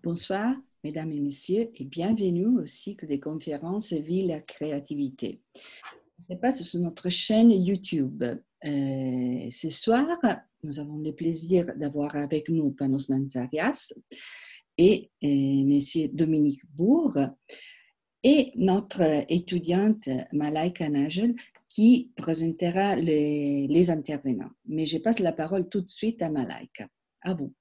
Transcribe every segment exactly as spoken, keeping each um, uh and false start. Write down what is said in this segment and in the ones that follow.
Bonsoir, mesdames et messieurs, et bienvenue au cycle des conférences Ville à créativité. Ça se passe sur notre chaîne YouTube. Euh, ce soir, nous avons le plaisir d'avoir avec nous Panos Mantzarias et euh, monsieur Dominique Bourg et notre étudiante Malaika Nagel qui présentera les, les intervenants. Mais je passe la parole tout de suite à Malaika. À vous.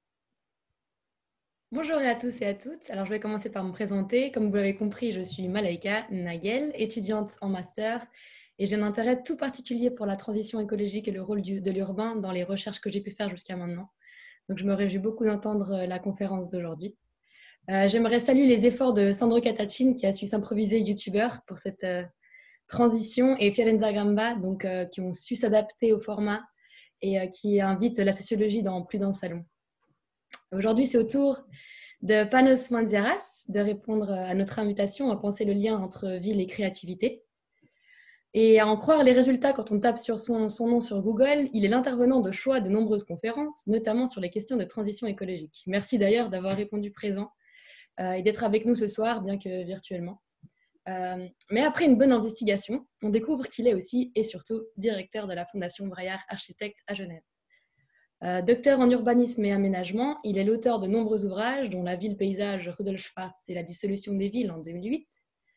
Bonjour à tous et à toutes. Alors, je vais commencer par me présenter. Comme vous l'avez compris, je suis Malaika Nagel, étudiante en master et j'ai un intérêt tout particulier pour la transition écologique et le rôle du, de l'urbain dans les recherches que j'ai pu faire jusqu'à maintenant. Donc, je me réjouis beaucoup d'entendre la conférence d'aujourd'hui. Euh, J'aimerais saluer les efforts de Sandro Catachin qui a su s'improviser youtubeur pour cette euh, transition et Fiorenza Gamba donc, euh, qui ont su s'adapter au format et euh, qui invitent la sociologie dans plus d'un salon. Aujourd'hui, c'est au tour de Panos Mantzarias de répondre à notre invitation à penser le lien entre ville et créativité. Et à en croire les résultats quand on tape sur son, son nom sur Google, il est l'intervenant de choix de nombreuses conférences, notamment sur les questions de transition écologique. Merci d'ailleurs d'avoir répondu présent euh, et d'être avec nous ce soir, bien que virtuellement. Euh, mais après une bonne investigation, on découvre qu'il est aussi et surtout directeur de la Fondation Braillard Architecte à Genève. Euh, docteur en urbanisme et aménagement, il est l'auteur de nombreux ouvrages, dont La ville-paysage Rudolf Schwarz et La dissolution des villes en deux mille huit.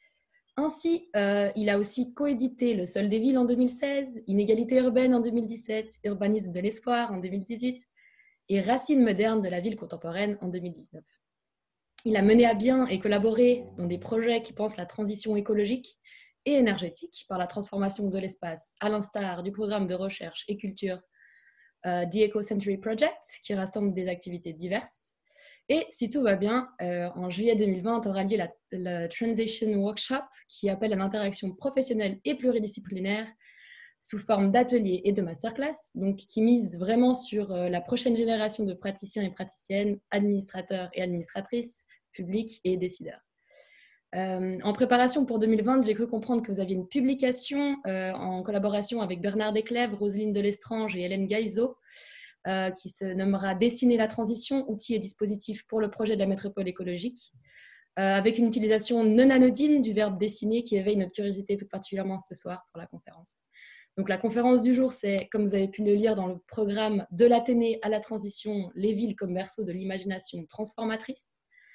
Ainsi, euh, il a aussi coédité Le sol des villes en deux mille seize, Inégalité urbaine en deux mille dix-sept, Urbanisme de l'espoir en deux mille dix-huit et Racines modernes de la ville contemporaine en deux mille dix-neuf. Il a mené à bien et collaboré dans des projets qui pensent la transition écologique et énergétique par la transformation de l'espace, à l'instar du programme de recherche et culture Uh, The Eco-Century Project, qui rassemble des activités diverses. Et si tout va bien, euh, en juillet deux mille vingt aura lieu la, la Transition Workshop, qui appelle à l'interaction professionnelle et pluridisciplinaire sous forme d'ateliers et de masterclass, donc qui mise vraiment sur euh, la prochaine génération de praticiens et praticiennes, administrateurs et administratrices, publics et décideurs. Euh, en préparation pour deux mille vingt, j'ai cru comprendre que vous aviez une publication euh, en collaboration avec Bernard Desclèves, Roselyne Delestrange et Hélène Gaïzo, euh, qui se nommera Dessiner la transition, outils et dispositifs pour le projet de la métropole écologique, euh, avec une utilisation non anodine du verbe dessiner qui éveille notre curiosité tout particulièrement ce soir pour la conférence. Donc la conférence du jour, c'est, comme vous avez pu le lire dans le programme De l'Athénée à la transition, les villes comme berceau de l'imagination transformatrice.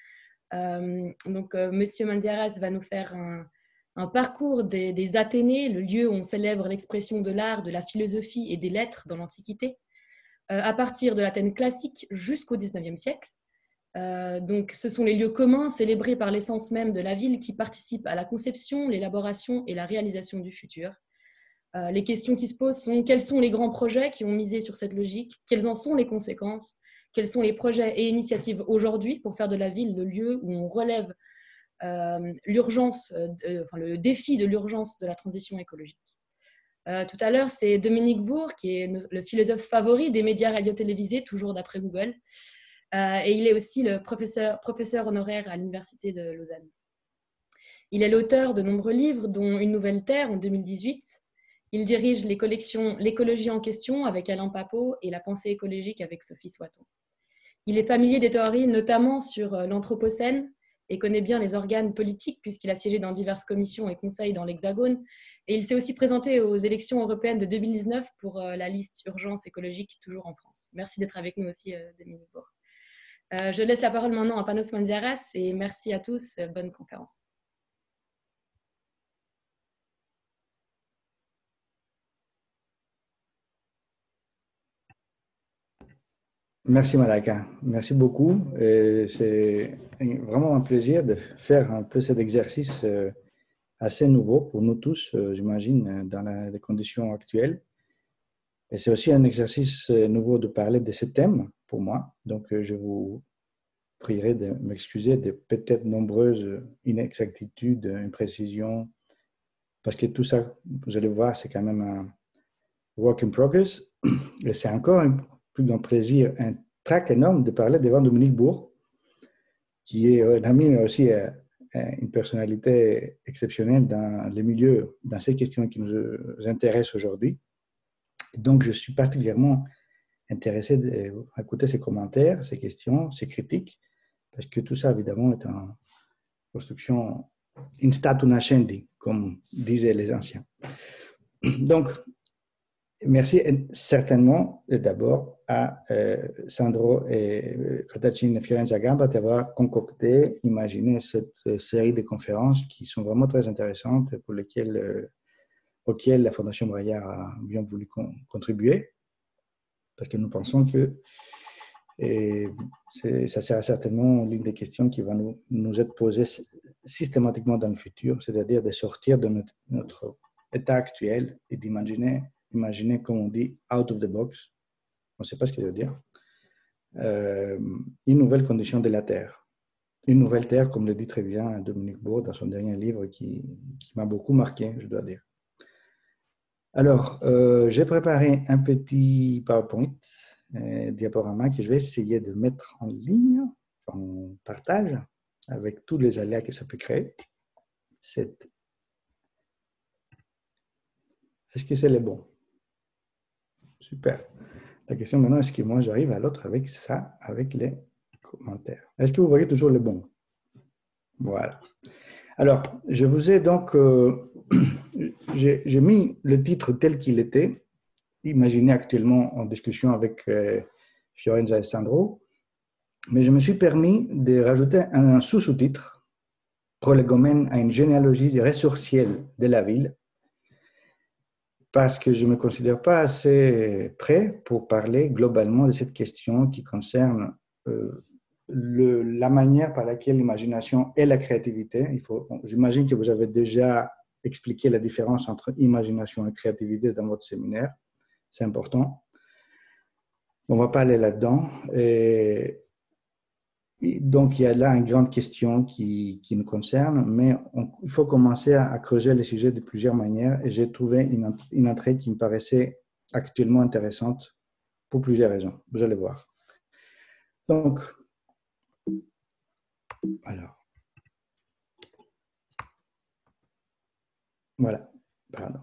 Euh, donc, euh, Monsieur Mantzarias va nous faire un, un parcours des, des Athénées, le lieu où on célèbre l'expression de l'art, de la philosophie et des lettres dans l'Antiquité, euh, à partir de l'Athènes classique jusqu'au dix-neuvième siècle. Euh, donc, ce sont les lieux communs célébrés par l'essence même de la ville qui participent à la conception, l'élaboration et la réalisation du futur. Euh, les questions qui se posent sont quels sont les grands projets qui ont misé sur cette logique, quelles en sont les conséquences, quels sont les projets et initiatives aujourd'hui pour faire de la ville le lieu où on relève euh, l'urgence, euh, enfin, le défi de l'urgence de la transition écologique. Euh, tout à l'heure, c'est Dominique Bourg, qui est le philosophe favori des médias radio-télévisés, toujours d'après Google, euh, et il est aussi le professeur, professeur honoraire à l'Université de Lausanne. Il est l'auteur de nombreux livres, dont Une nouvelle terre en deux mille dix-huit. Il dirige les collections L'écologie en question avec Alain Papot et La pensée écologique avec Sophie Soiton. Il est familier des théories, notamment sur l'Anthropocène, et connaît bien les organes politiques puisqu'il a siégé dans diverses commissions et conseils dans l'Hexagone. Et il s'est aussi présenté aux élections européennes de deux mille dix-neuf pour la liste Urgence écologique, toujours en France. Merci d'être avec nous aussi, Dominique Bourg. Euh, je laisse la parole maintenant à Panos Mantzarias et merci à tous. Bonne conférence. Merci Malaka, merci beaucoup. C'est vraiment un plaisir de faire un peu cet exercice assez nouveau pour nous tous, j'imagine, dans les conditions actuelles. Et c'est aussi un exercice nouveau de parler de ce thème pour moi. Donc, je vous prierai de m'excuser de peut-être nombreuses inexactitudes, imprécisions, parce que tout ça, vous allez voir, c'est quand même un work in progress. Et c'est encore un plus grand plaisir, un trac énorme de parler devant Dominique Bourg, qui est un ami, mais aussi une personnalité exceptionnelle dans les milieux, dans ces questions qui nous intéressent aujourd'hui. Donc, je suis particulièrement intéressé à écouter ses commentaires, ses questions, ses critiques, parce que tout ça, évidemment, est en construction in statu nascendi, comme disaient les anciens. Donc, merci certainement d'abord à euh, Sandro et Cartagine Fiorenza Gamba d'avoir concocté, imaginé cette série de conférences qui sont vraiment très intéressantes pour lesquelles, euh, auxquelles la Fondation Braillard a bien voulu con contribuer, parce que nous pensons que et ça sera certainement l'une des questions qui va nous, nous être posée systématiquement dans le futur, c'est-à-dire de sortir de notre, notre état actuel et d'imaginer, imaginer, comme on dit, out of the box, on ne sait pas ce que ça veut dire, euh, une nouvelle condition de la Terre. Une nouvelle Terre, comme le dit très bien Dominique Bourg dans son dernier livre, qui, qui m'a beaucoup marqué, je dois dire. Alors, euh, j'ai préparé un petit PowerPoint, un diaporama que je vais essayer de mettre en ligne, en partage, avec tous les aléas que ça peut créer. Est-ce que c'est le bon? Super. La question maintenant, est-ce que moi j'arrive à l'autre avec ça, avec les commentaires? Est-ce que vous voyez toujours le bon? Voilà. Alors, je vous ai donc, euh, j'ai mis le titre tel qu'il était, imaginé actuellement en discussion avec euh, Fiorenza et Sandro, mais je me suis permis de rajouter un sous-sous-titre, Prolegomène à une généalogie ressourcielle de la ville, parce que je ne me considère pas assez prêt pour parler globalement de cette question qui concerne euh, le, la manière par laquelle l'imagination et la créativité, il faut, bon, j'imagine que vous avez déjà expliqué la différence entre imagination et créativité dans votre séminaire, c'est important. On ne va pas aller là-dedans. Et, et donc, il y a là une grande question qui, qui nous concerne, mais on, il faut commencer à, à creuser le sujet de plusieurs manières. Et j'ai trouvé une, une entrée qui me paraissait actuellement intéressante pour plusieurs raisons. Vous allez voir. Donc, alors, voilà, pardon.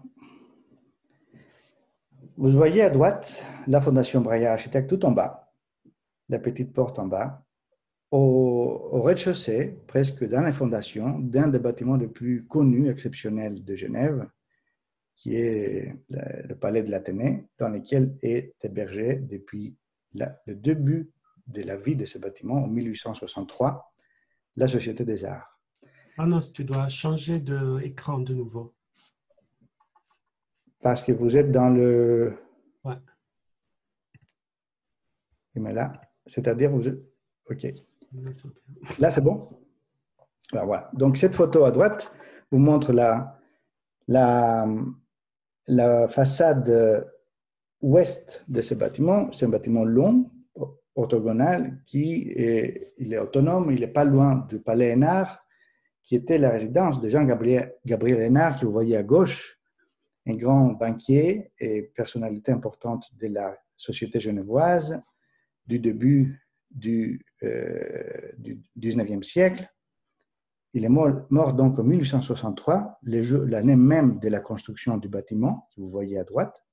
Vous voyez à droite la Fondation Braillard Architecte tout en bas, la petite porte en bas. Au, au rez-de-chaussée, presque dans la fondation, d'un des bâtiments les plus connus, exceptionnels de Genève, qui est le, le palais de l'Athénée, dans lequel est hébergé depuis la, le début de la vie de ce bâtiment, en mille huit cent soixante-trois, la Société des Arts. Ah non, tu dois changer d'écran de nouveau. Parce que vous êtes dans le... Ouais. Mais là, c'est-à-dire vous êtes... OK. Là, c'est bon? Alors, voilà. Donc, cette photo à droite vous montre la, la, la façade ouest de ce bâtiment. C'est un bâtiment long, orthogonal, qui est, il est autonome. Il n'est pas loin du palais Hénard, qui était la résidence de Jean-Gabriel Gabriel Hénard, que vous voyez à gauche, un grand banquier et personnalité importante de la société genevoise du début du, euh, du dix-neuvième siècle. Il est mort, mort donc en mille huit cent soixante-trois, l'année même de la construction du bâtiment, que vous voyez à droite.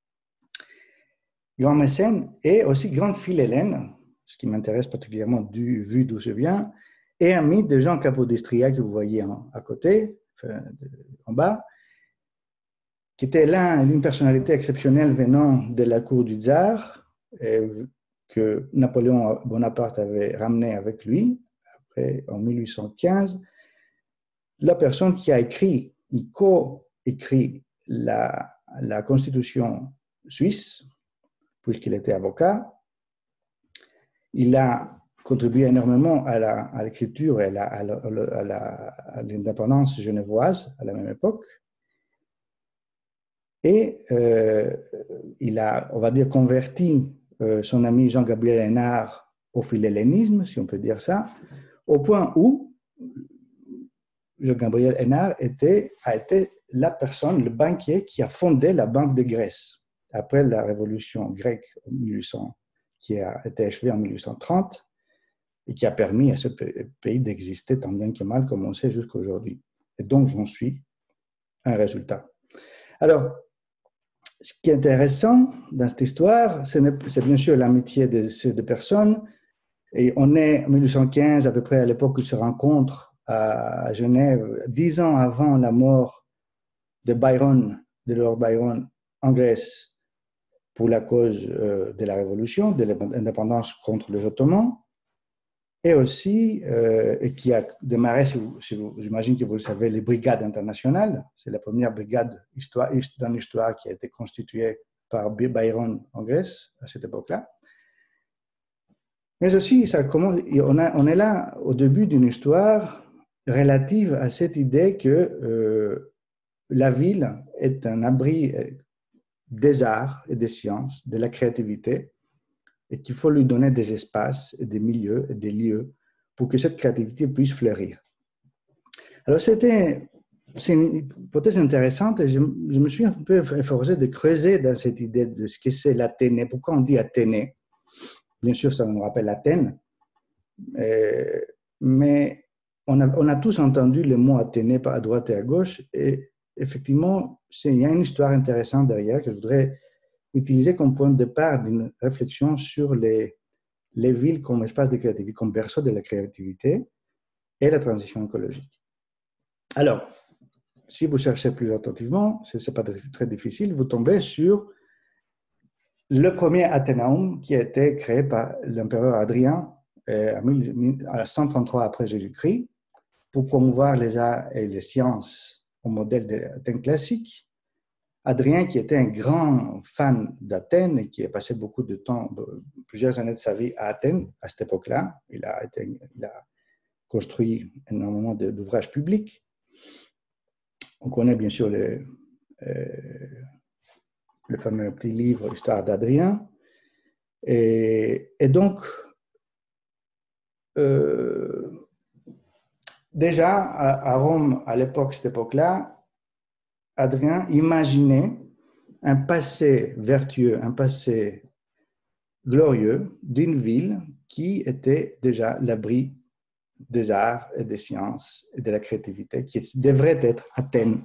Grand mécène et aussi grande philhellène, ce qui m'intéresse particulièrement du, vu d'où je viens, et ami de Jean Capodistria, que vous voyez en, à côté, enfin, de, en bas, qui était l'un, une personnalité exceptionnelle venant de la cour du tsar, et, que Napoléon Bonaparte avait ramené avec lui, après, en mille huit cent quinze, la personne qui a écrit, il co-écrit la, la Constitution suisse, puisqu'il était avocat. Il a contribué énormément à l'écriture et à l'indépendance genevoise à la même époque. Et euh, il a, on va dire, converti euh, son ami Jean-Gabriel Hénard au philhellénisme, si on peut dire ça, au point où Jean-Gabriel Hénard était, a été la personne, le banquier qui a fondé la Banque de Grèce après la révolution grecque en mille huit cents, qui a été achevée en mille huit cent trente et qui a permis à ce pays d'exister tant bien que mal, comme on sait jusqu'à aujourd'hui. Et donc, j'en suis un résultat. Alors, ce qui est intéressant dans cette histoire, c'est bien sûr l'amitié de ces deux personnes, Et on est en mille huit cent quinze, à peu près à l'époque où ils se rencontrent à Genève, dix ans avant la mort de Byron, de Lord Byron, en Grèce, pour la cause euh, de la Révolution, de l'indépendance contre les Ottomans, et aussi, euh, et qui a démarré, si vous, si vous, j'imagine que vous le savez, les brigades internationales. C'est la première brigade histoire, dans l'histoire qui a été constituée par Byron en Grèce à cette époque-là. Mais aussi, ça commence, on, a, on est là au début d'une histoire relative à cette idée que euh, la ville est un abri des arts et des sciences, de la créativité, et qu'il faut lui donner des espaces, et des milieux, et des lieux pour que cette créativité puisse fleurir. Alors, c'était, c'est une hypothèse intéressante et je, je me suis un peu efforcé de creuser dans cette idée de ce que c'est l'Athénée. Pourquoi on dit Athénée? Bien sûr, ça nous rappelle Athènes, euh, mais on a, on a tous entendu le mot Athénée à droite et à gauche, et effectivement, il y a une histoire intéressante derrière que je voudrais utiliser comme point de départ d'une réflexion sur les, les villes comme espace de créativité, comme berceau de la créativité et la transition écologique. Alors, si vous cherchez plus attentivement, ce n'est pas très difficile, vous tombez sur le premier Athénaeum qui a été créé par l'empereur Hadrien en cent trente-trois après Jésus-Christ pour promouvoir les arts et les sciences au modèle d'Athènes classique. Hadrien, qui était un grand fan d'Athènes et qui a passé beaucoup de temps, plusieurs années de sa vie à Athènes, à cette époque-là, il a, été, il a construit énormément d'ouvrages publics. On connaît bien sûr le, euh, le fameux petit livre Histoire d'Hadrien. Et, et donc, euh, déjà à, à Rome, à l'époque, cette époque-là, Hadrien imaginait un passé vertueux, un passé glorieux d'une ville qui était déjà l'abri des arts et des sciences et de la créativité, qui devrait être Athènes.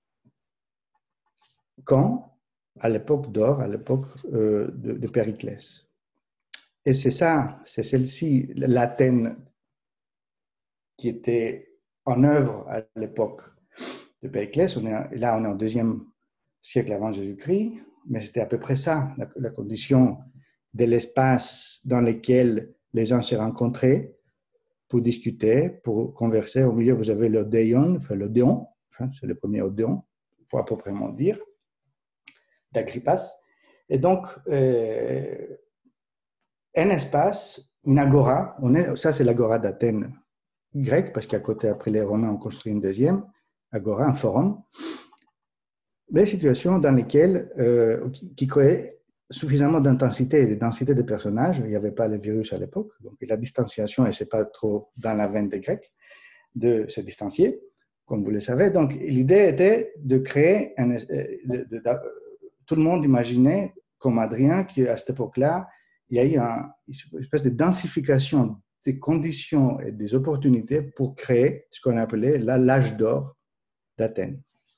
Quand? À l'époque d'or, à l'époque euh, de, de Périclès. Et c'est ça, c'est celle-ci, l'Athènes qui était en œuvre à l'époque de Périclès. On est, là, on est au deuxième siècle avant Jésus-Christ, mais c'était à peu près ça, la, la condition de l'espace dans lequel les gens se rencontraient pour discuter, pour converser. Au milieu, vous avez l'Odéon, enfin l'Odéon, enfin, c'est le premier Odéon, pour à proprement dire, d'Agrippas. Et donc, euh, un espace, une agora, on est, ça c'est l'agora d'Athènes grecque, parce qu'à côté, après les Romains ont construit une deuxième agora, un forum, des situations dans lesquelles, euh, qui, qui créaient suffisamment d'intensité et de densité de personnages. Il n'y avait pas le virus à l'époque, donc la distanciation, et ce n'est pas trop dans la veine des Grecs, de se distancier, comme vous le savez. Donc, l'idée était de créer, un, de, de, de, tout le monde imaginait, comme Hadrien, qu'à cette époque-là, il y a eu un, une espèce de densification des conditions et des opportunités pour créer ce qu'on appelait l'âge d'or d'Athènes.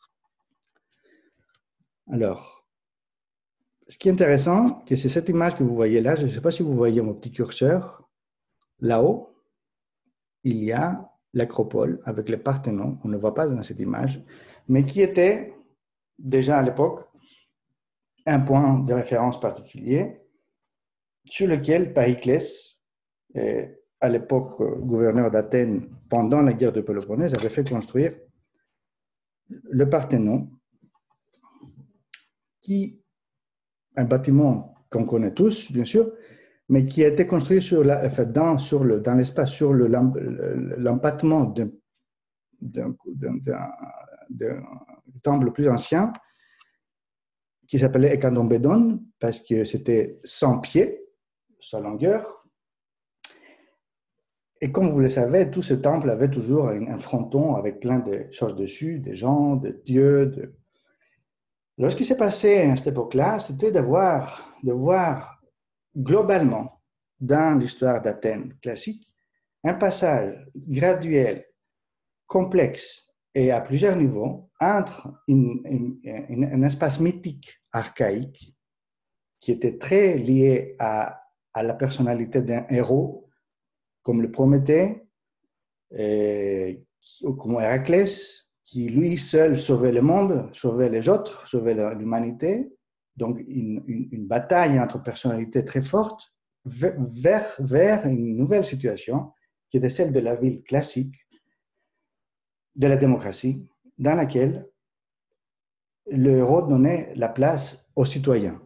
Alors, ce qui est intéressant, c'est cette image que vous voyez là. Je ne sais pas si vous voyez mon petit curseur. Là-haut, il y a l'acropole avec le Parthénon. On ne voit pas dans cette image, mais qui était déjà à l'époque un point de référence particulier sur lequel Périclès, à l'époque gouverneur d'Athènes pendant la guerre de Péloponnèse, avait fait construire le Parthénon, qui un bâtiment qu'on connaît tous, bien sûr, mais qui a été construit sur la, enfin, dans, sur le, dans l'espace, sur le, l'empattement d'un, d'un, d'un, d'un temple plus ancien, qui s'appelait Ekandombédon, parce que c'était cent pieds, sa longueur. Et comme vous le savez, tout ce temple avait toujours un, un fronton avec plein de choses dessus, des gens, des dieux. De... Alors, ce qui s'est passé à cette époque-là, c'était de voir, de voir globalement, dans l'histoire d'Athènes classique, un passage graduel, complexe et à plusieurs niveaux entre une, une, une, un espace mythique, archaïque, qui était très lié à, à la personnalité d'un héros, comme le Prométhée, et, comme Héraclès, qui lui seul sauvait le monde, sauvait les autres, sauvait l'humanité. Donc une, une, une bataille entre personnalités très fortes vers, vers une nouvelle situation qui était celle de la ville classique, de la démocratie, dans laquelle le héros donnait la place aux citoyens.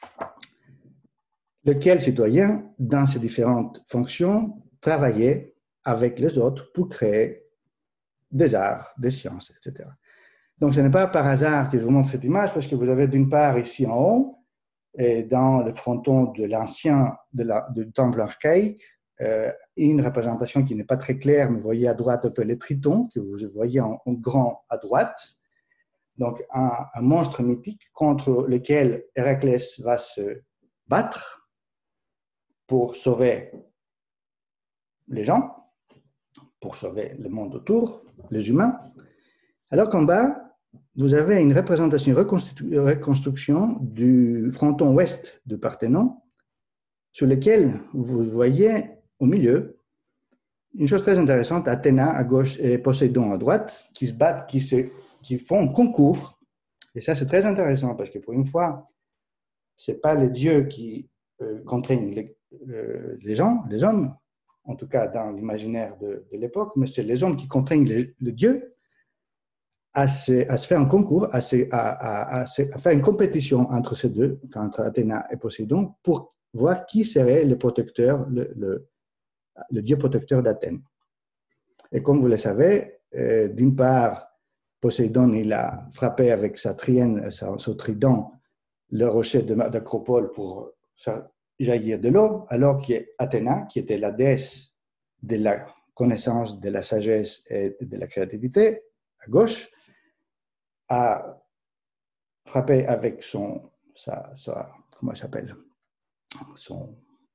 Lequel citoyen, dans ses différentes fonctions, travaillait avec les autres pour créer des arts, des sciences, et cetera. Donc, ce n'est pas par hasard que je vous montre cette image, parce que vous avez d'une part ici en haut, et dans le fronton de l'ancien, de la, du temple archaïque, euh, une représentation qui n'est pas très claire, mais vous voyez à droite un peu les tritons, que vous voyez en, en grand à droite. Donc, un, un monstre mythique contre lequel Héraclès va se battre pour sauver les gens, pour sauver le monde autour, les humains. Alors qu'en bas, vous avez une représentation, une reconstruction du fronton ouest du Parthénon, sur lequel vous voyez au milieu une chose très intéressante, Athéna à gauche et Poséidon à droite, qui se battent, qui, se, qui font un concours. Et ça, c'est très intéressant, parce que pour une fois, ce n'est pas les dieux qui euh, contraignent les, euh, les gens, les hommes, en tout cas dans l'imaginaire de, de l'époque, mais c'est les hommes qui contraignent les, les dieux à se, à se faire un concours, à, se, à, à, à, se, à faire une compétition entre ces deux, enfin, entre Athéna et Poséidon, pour voir qui serait le protecteur, le, le, le dieu protecteur d'Athènes. Et comme vous le savez, euh, d'une part, Poséidon, il a frappé avec sa trienne, sa, son trident, le rocher d'Acropole pour faire jaillir de l'eau, alors qu'Athéna, qui était la déesse de la connaissance, de la sagesse et de la créativité, à gauche, a frappé avec son, sa, sa comment ça s'appelle, son,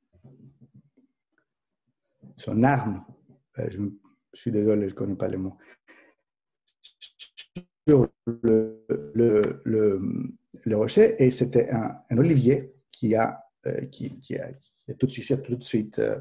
son arme, je, je suis désolé, je ne connais pas les mots, sur le, le, le, le rocher, et c'était un, un olivier qui a, euh, qui, qui, a, qui a tout de suite, tout de suite euh,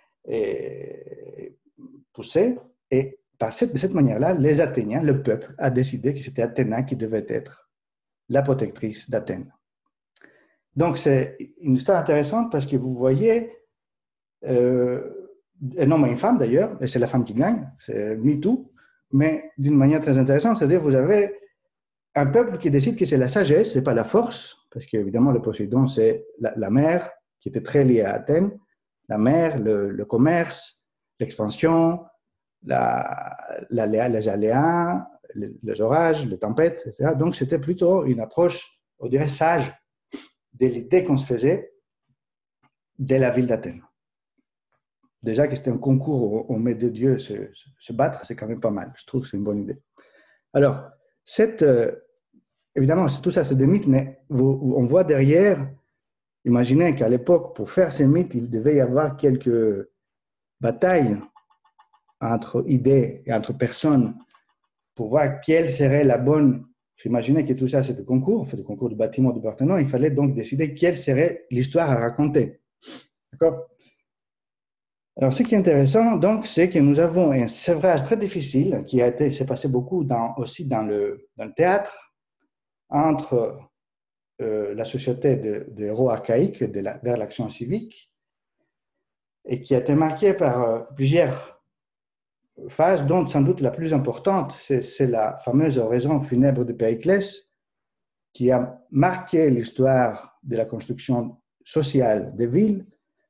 et poussé, et par cette, de cette manière-là, les Athéniens, le peuple, a décidé que c'était Athéna qui devait être la protectrice d'Athènes. Donc, c'est une histoire intéressante parce que vous voyez euh, un homme et une femme d'ailleurs, et c'est la femme qui gagne, c'est MeToo, mais d'une manière très intéressante, c'est-à-dire vous avez un peuple qui décide que c'est la sagesse, ce n'est pas la force, parce qu'évidemment, le Poséidon, c'est la, la mer qui était très liée à Athènes, la mer, le, le commerce, l'expansion, La, la, les aléas, les, les orages, les tempêtes, et cetera. Donc, c'était plutôt une approche, on dirait, sage de l'idée qu'on se faisait de la ville d'Athènes. Déjà que c'était un concours où on met deux dieux se, se, se battre, c'est quand même pas mal. Je trouve que c'est une bonne idée. Alors, cette, euh, évidemment, tout ça, c'est des mythes, mais vous, on voit derrière, imaginez qu'à l'époque, pour faire ces mythes, il devait y avoir quelques batailles entre idées et entre personnes pour voir quelle serait la bonne. J'imaginais que tout ça, c'était concours, en fait, le concours du bâtiment du Parthénon. Il fallait donc décider quelle serait l'histoire à raconter. D'accord? Alors, ce qui est intéressant, donc, c'est que nous avons un sevrage très difficile qui a été, s'est passé beaucoup dans, aussi dans le, dans le théâtre, entre euh, la société de, de héros archaïques de la, vers l'action civique, et qui a été marquée par euh, plusieurs phase, dont sans doute la plus importante, c'est la fameuse oraison funèbre de Périclès, qui a marqué l'histoire de la construction sociale des villes,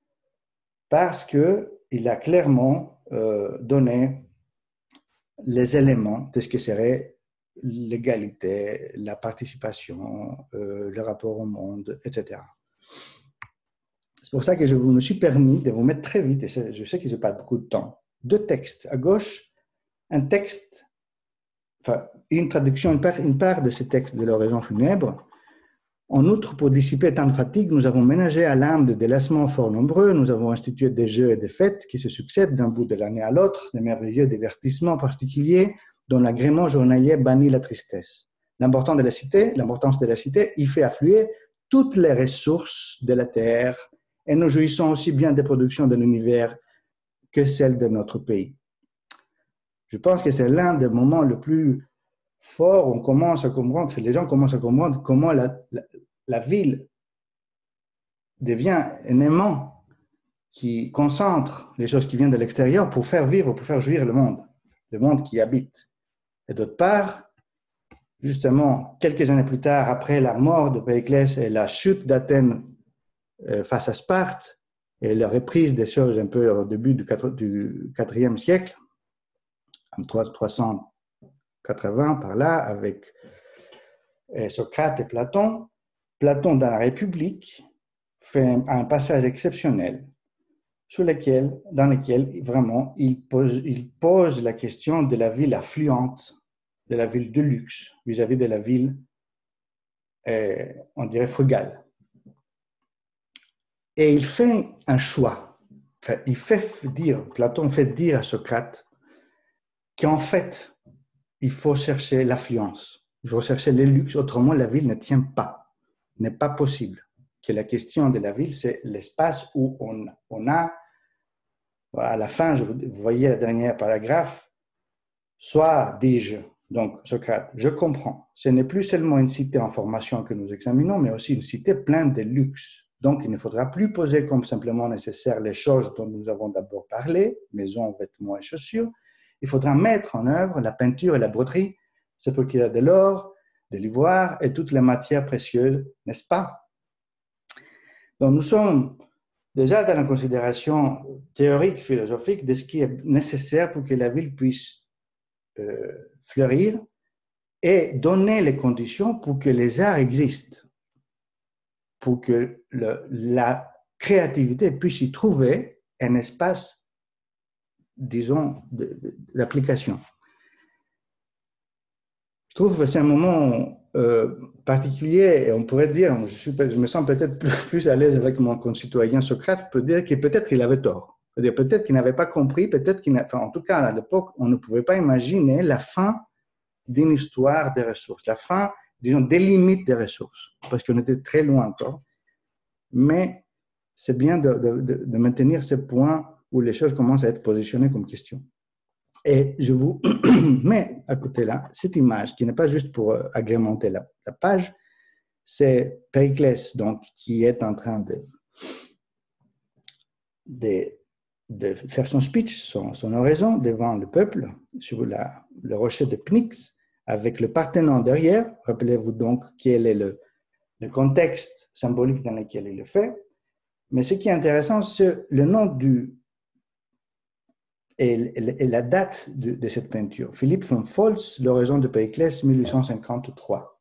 parce qu'il a clairement euh, donné les éléments de ce que serait l'égalité, la participation, euh, le rapport au monde, et cetera. C'est pour ça que je me suis permis de vous mettre très vite, et je sais que je parle beaucoup de temps, deux textes. À gauche, un texte, enfin, une traduction, une part, une part de ce texte de l'oraison funèbre. En outre, pour dissiper tant de fatigue, nous avons ménagé à l'âme de délassements fort nombreux, nous avons institué des jeux et des fêtes qui se succèdent d'un bout de l'année à l'autre, des merveilleux divertissements particuliers dont l'agrément journalier bannit la tristesse. L'importance de la cité, l'importance de la cité y fait affluer toutes les ressources de la terre, et nous jouissons aussi bien des productions de l'univers que celle de notre pays. Je pense que c'est l'un des moments les plus forts où on commence à comprendre, les gens commencent à comprendre comment la, la, la ville devient un aimant qui concentre les choses qui viennent de l'extérieur pour faire vivre, pour faire jouir le monde, le monde qui habite. Et d'autre part, justement, quelques années plus tard, après la mort de Périclès et la chute d'Athènes euh, face à Sparte et la reprise des choses un peu au début du quatrième siècle, en trois cent quatre-vingts par là, avec euh, Socrate et Platon, Platon dans la République fait un passage exceptionnel sur lequel, dans lequel vraiment il pose, il pose la question de la ville affluente, de la ville de luxe vis-à-vis de la ville, euh, on dirait, frugale. Et il fait un choix. Enfin, il fait dire, Platon fait dire à Socrate qu'en fait, il faut chercher l'affluence, il faut chercher le luxe, autrement la ville ne tient pas, n'est pas possible. Que la question de la ville, c'est l'espace où on, on a, à la fin, je, vous voyez le dernier paragraphe, soit dis-je, donc Socrate, je comprends, ce n'est plus seulement une cité en formation que nous examinons, mais aussi une cité pleine de luxe. Donc, il ne faudra plus poser comme simplement nécessaire les choses dont nous avons d'abord parlé, maisons, vêtements et chaussures. Il faudra mettre en œuvre la peinture et la broderie, c'est pour qu'il y ait de l'or, de l'ivoire et toutes les matières précieuses, n'est-ce pas? Donc, nous sommes déjà dans la considération théorique, philosophique de ce qui est nécessaire pour que la ville puisse euh, fleurir et donner les conditions pour que les arts existent, pour que le, la créativité puisse y trouver un espace, disons, d'application. Je trouve que c'est un moment euh, particulier, et on pourrait dire, je, suis, je me sens peut-être plus, plus à l'aise avec mon concitoyen Socrate, peut dire que peut-être il avait tort. Peut-être qu'il n'avait pas compris, peut-être qu'il n'a, enfin, en tout cas, à l'époque, on ne pouvait pas imaginer la fin d'une histoire des ressources, la fin, disons, des limites des ressources, parce qu'on était très loin encore. Mais c'est bien de, de, de maintenir ce point où les choses commencent à être positionnées comme question. Et je vous mets à côté là cette image qui n'est pas juste pour agrémenter la, la page, c'est Périclès donc, qui est en train de, de, de faire son speech, son, son oraison devant le peuple sur la, le rocher de Pnyx avec le Parthénon derrière. Rappelez-vous donc quel est le, le contexte symbolique dans lequel il le fait. Mais ce qui est intéressant, c'est le nom du et la date de, de cette peinture. Philippe von Foltz, l'oraison de Périclès, mille huit cent cinquante-trois.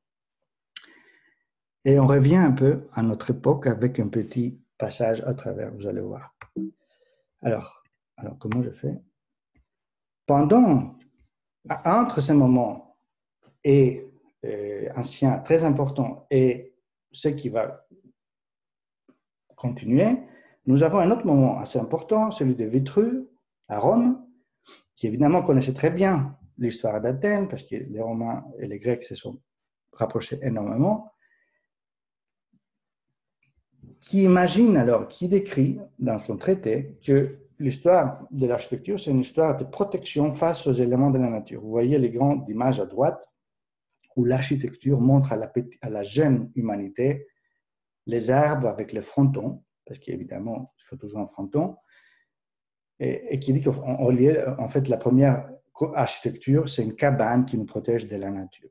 Et on revient un peu à notre époque avec un petit passage à travers, vous allez voir. Alors, alors comment je fais? Pendant, entre ces moments et euh, anciens très importants et ce qui va continuer, nous avons un autre moment assez important, celui de Vitruve, à Rome, qui évidemment connaissait très bien l'histoire d'Athènes, parce que les Romains et les Grecs se sont rapprochés énormément, qui imagine alors, qui décrit dans son traité que l'histoire de l'architecture, c'est une histoire de protection face aux éléments de la nature. Vous voyez les grandes images à droite, où l'architecture montre à la, à la jeune humanité les arbres avec les frontons, parce qu'évidemment, il faut toujours un fronton, et, et qui dit qu'en en fait, la première architecture, c'est une cabane qui nous protège de la nature.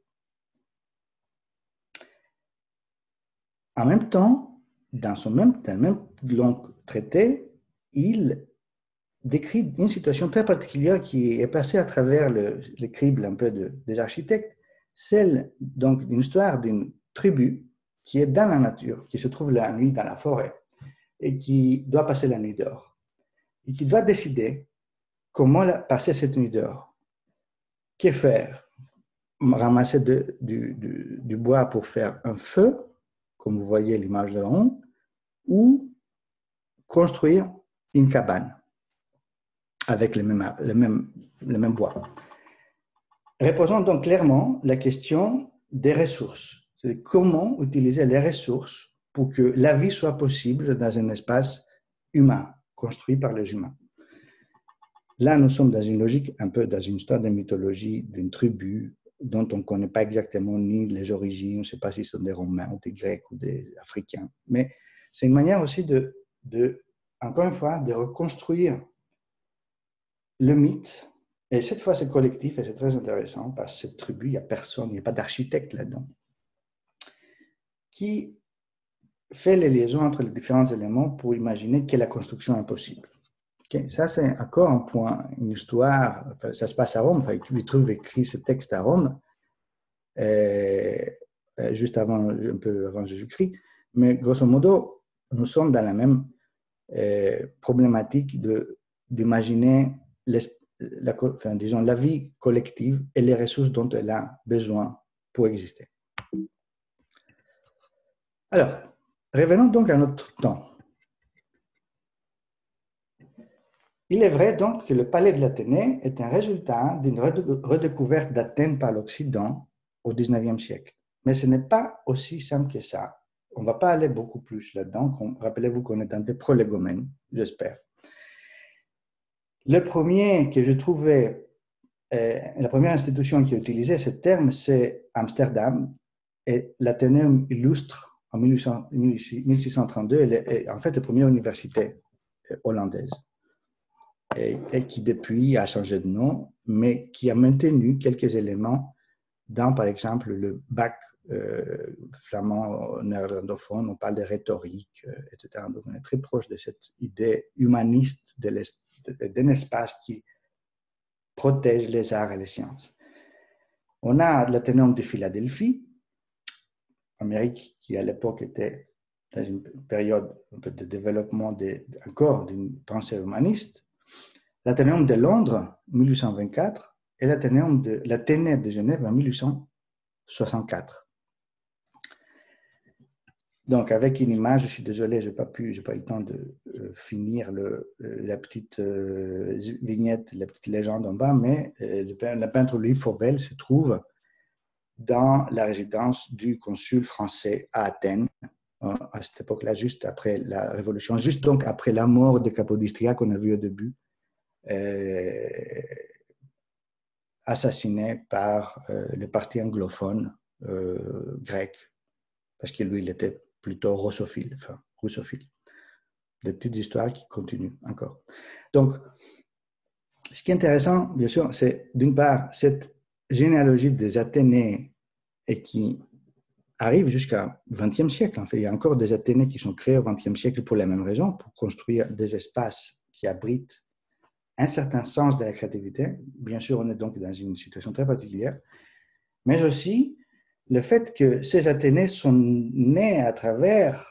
En même temps, dans son même, dans le même long traité, il décrit une situation très particulière qui est passée à travers le, le crible un peu de, des architectes, celle donc d'une histoire d'une tribu qui est dans la nature, qui se trouve la nuit dans la forêt et qui doit passer la nuit dehors. Et qui doit décider comment passer cette nuit dehors. Que faire? Ramasser de, du, du, du bois pour faire un feu, comme vous voyez l'image de haut, ou construire une cabane avec le même, le même, le même bois. Reposons donc clairement la question des ressources. C'est comment utiliser les ressources pour que la vie soit possible dans un espace humain, construit par les humains. là, nous sommes dans une logique, un peu dans une histoire de mythologie d'une tribu dont on ne connaît pas exactement ni les origines, on ne sait pas si ce sont des Romains ou des Grecs ou des Africains. Mais c'est une manière aussi de, de, encore une fois, de reconstruire le mythe. Et cette fois, c'est collectif et c'est très intéressant parce que cette tribu, il n'y a personne, il n'y a pas d'architecte là-dedans, qui fait les liaisons entre les différents éléments pour imaginer que la construction est possible. Okay. Ça, c'est encore un point, une histoire, enfin, ça se passe à Rome, enfin, Vitruve écrit ce texte à Rome, euh, juste avant, un peu avant Jésus-Christ, mais grosso modo, nous sommes dans la même euh, problématique de, d'imaginer la, enfin, disons, la vie collective et les ressources dont elle a besoin pour exister. Alors, revenons donc à notre temps. Il est vrai donc que le palais de l'Athénée est un résultat d'une redécouverte d'Athènes par l'Occident au dix-neuvième siècle. Mais ce n'est pas aussi simple que ça. On ne va pas aller beaucoup plus là-dedans. Rappelez-vous qu'on est dans des prolégomènes, j'espère. Le premier que je trouvais, euh, la première institution qui a utilisé ce terme, c'est Amsterdam. Et l'Athénéum illustre en mille six cent trente-deux, elle est en fait la première université hollandaise. Et, et qui depuis a changé de nom, mais qui a maintenu quelques éléments dans, par exemple, le bac euh, flamand néerlandophone, on parle de rhétorique, euh, et cetera. Donc, on est très proche de cette idée humaniste d'un espace qui protège les arts et les sciences. On a l'Athénéum de Philadelphie, Amérique, qui à l'époque était dans une période un peu de développement de, encore d'une pensée humaniste. L'Athénéum de Londres, mille huit cent vingt-quatre, et l'Athénéum de, l'Athénée de Genève en mille huit cent soixante-quatre. Donc, avec une image, je suis désolé, je n'ai pas pu, j'ai pas eu le temps de euh, finir le, euh, la petite euh, vignette, la petite légende en bas, mais euh, le, le peintre Louis Fauvel se trouve dans la résidence du consul français à Athènes, euh, à cette époque-là, juste après la Révolution, juste donc après la mort de Capodistria qu'on a vu au début. Euh, assassiné par euh, le parti anglophone euh, grec, parce que lui, il était plutôt russophile, enfin, russophile. Des petites histoires qui continuent encore. Donc, ce qui est intéressant, bien sûr, c'est d'une part cette généalogie des Athénées et qui arrive jusqu'au vingtième siècle. En fait, il y a encore des Athénées qui sont créés au vingtième siècle pour la même raison, pour construire des espaces qui abritent un certain sens de la créativité. Bien sûr, on est donc dans une situation très particulière, mais aussi le fait que ces Athénées sont nés à travers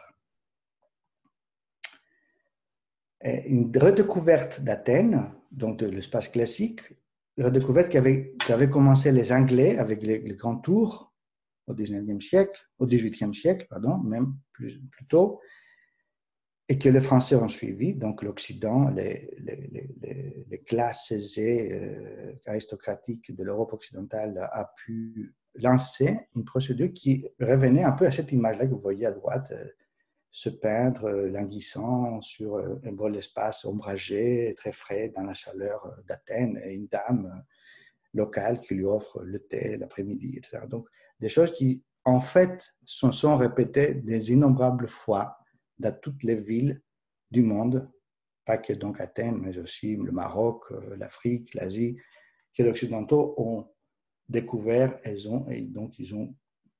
une redécouverte d'Athènes, donc de l'espace classique, une redécouverte qui avait, qui avait commencé les Anglais avec les, les grands tours au dix-neuvième siècle, au dix-huitième siècle, pardon, même plus, plus tôt, et que les Français ont suivi, donc l'Occident, les, les, les, les classes aisées euh, aristocratiques de l'Europe occidentale a pu lancer une procédure qui revenait un peu à cette image-là que vous voyez à droite, euh, ce peintre euh, languissant sur euh, un bol d'espace ombragé, très frais dans la chaleur d'Athènes, et une dame euh, locale qui lui offre le thé l'après-midi, et cetera. Donc, des choses qui, en fait, se sont répétées des innombrables fois dans toutes les villes du monde, pas que donc Athènes, mais aussi le Maroc, l'Afrique, l'Asie, que les Occidentaux ont découvert elles ont, et donc ils ont,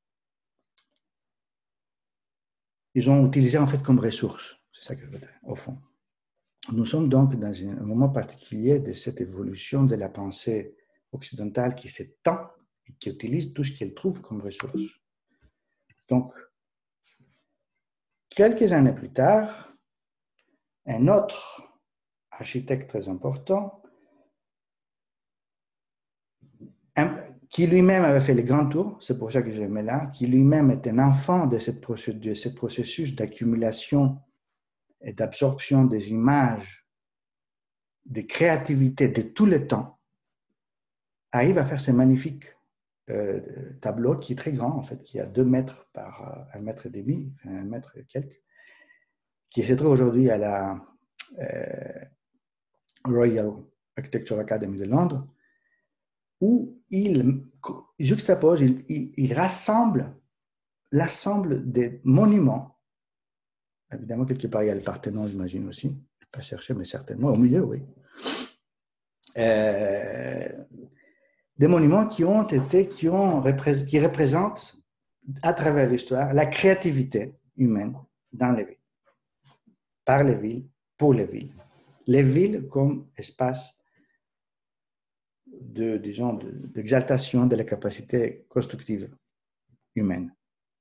ils ont utilisé en fait comme ressource. C'est ça que je veux dire, au fond. Nous sommes donc dans un moment particulier de cette évolution de la pensée occidentale qui s'étend et qui utilise tout ce qu'elle trouve comme ressource. Donc, quelques années plus tard, un autre architecte très important, un, qui lui-même avait fait les grands tours, c'est pour ça que je le mets là, qui lui-même est un enfant de cette procédure, ce processus d'accumulation et d'absorption des images, de créativité de tout le temps, arrive à faire ce magnifique euh, tableau qui est très grand, en fait, qui a deux mètres par un mètre et demi, un mètre et quelques, qui se trouve aujourd'hui à la euh, Royal Architecture Academy de Londres, où il juxtapose, il, il, il rassemble l'ensemble des monuments. Évidemment, quelque part, il y a le Parthénon, j'imagine aussi. Je ne vais pas chercher, mais certainement, au milieu, oui. Euh, des monuments qui ont été, qui, ont, qui représentent à travers l'histoire la créativité humaine dans les villes, par les villes, pour les villes. Les villes comme espace de, disons, d'exaltation de la capacité constructive humaine.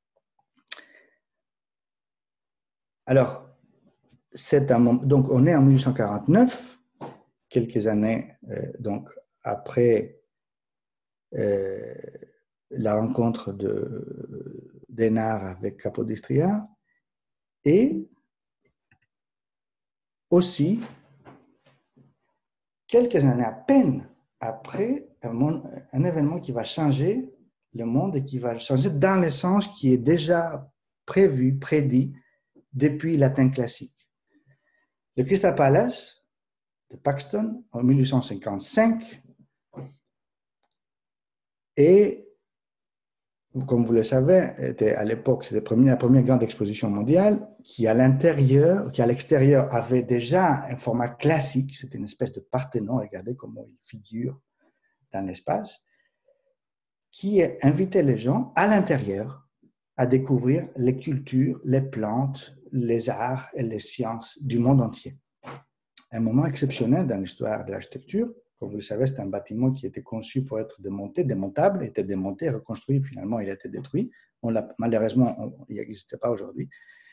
Alors, c'est un moment, donc on est en mille huit cent quarante-neuf, quelques années euh, donc après euh, la rencontre de d'Hénard avec Capodistria, et aussi quelques années à peine après un, monde, un événement qui va changer le monde et qui va changer dans le sens qui est déjà prévu, prédit depuis l'Athènes classique. Le Crystal Palace de Paxton en mille huit cent cinquante-cinq et, comme vous le savez, était à l'époque, c'était la première grande exposition mondiale qui à l'intérieur, qui à l'extérieur avait déjà un format classique, c'était une espèce de Parthénon, regardez comment il figure dans l'espace, qui invitait les gens à l'intérieur à découvrir les cultures, les plantes, les arts et les sciences du monde entier. Un moment exceptionnel dans l'histoire de l'architecture. Comme vous le savez, c'est un bâtiment qui était conçu pour être démonté, démontable, était démonté, reconstruit, finalement il a été détruit. On l'a, malheureusement, on, il n'existait pas aujourd'hui.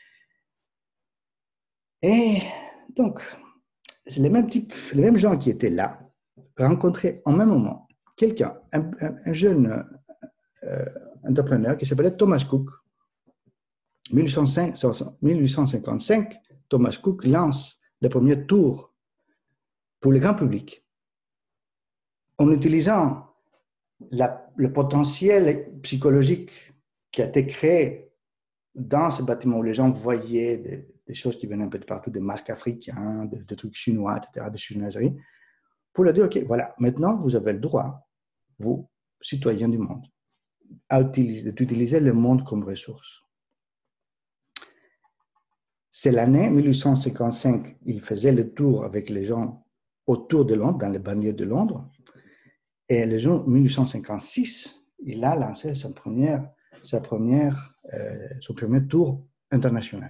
Et donc, c'est les mêmes types, les mêmes gens qui étaient là, rencontraient en même moment quelqu'un, un, un, un jeune euh, entrepreneur qui s'appelait Thomas Cook. mille huit cent cinquante-cinq, Thomas Cook lance le premier tour pour le grand public en utilisant la, le potentiel psychologique qui a été créé dans ce bâtiment où les gens voyaient des, des choses qui venaient un peu de partout, des masques africains, des, des trucs chinois, et cetera, des chinoiseries, pour leur dire, OK, voilà, maintenant vous avez le droit, vous, citoyens du monde, à utiliser, d'utiliser le monde comme ressource. C'est l'année mille huit cent cinquante-cinq, il faisait le tour avec les gens autour de Londres, dans les banlieues de Londres. Et le jour mille huit cent cinquante-six, il a lancé sa première, sa première, euh, son premier tour international.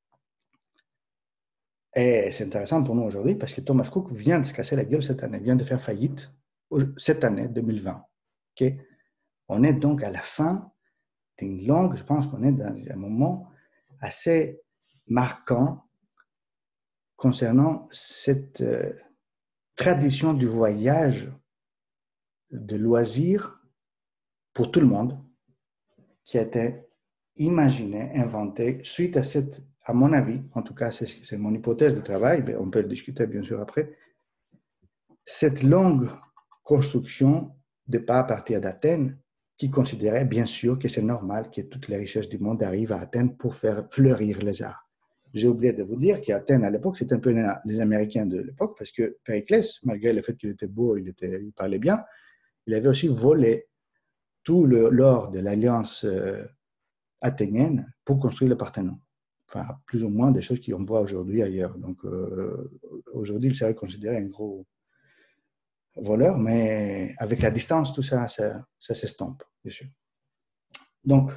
Et c'est intéressant pour nous aujourd'hui parce que Thomas Cook vient de se casser la gueule cette année, vient de faire faillite cette année deux mille vingt. Okay? On est donc à la fin d'une longue, je pense qu'on est dans un moment assez marquant concernant cette euh, tradition du voyage de loisirs pour tout le monde qui a été imaginé, inventé suite à cette, à mon avis, en tout cas c'est, c'est mon hypothèse de travail, mais on peut le discuter bien sûr après, cette longue construction de pas à partir d'Athènes qui considérait bien sûr que c'est normal que toutes les richesses du monde arrivent à Athènes pour faire fleurir les arts. J'ai oublié de vous dire qu'Athènes, à l'époque, c'était un peu les Américains de l'époque, parce que Périclès, malgré le fait qu'il était beau, il, était, il parlait bien, il avait aussi volé tout le, l'or de l'alliance euh, athénienne pour construire le Parthénon. Enfin, plus ou moins des choses qu'on voit aujourd'hui ailleurs. Donc, euh, aujourd'hui, il serait considéré un gros voleur, mais avec la distance, tout ça, ça, ça s'estompe, bien sûr. Donc,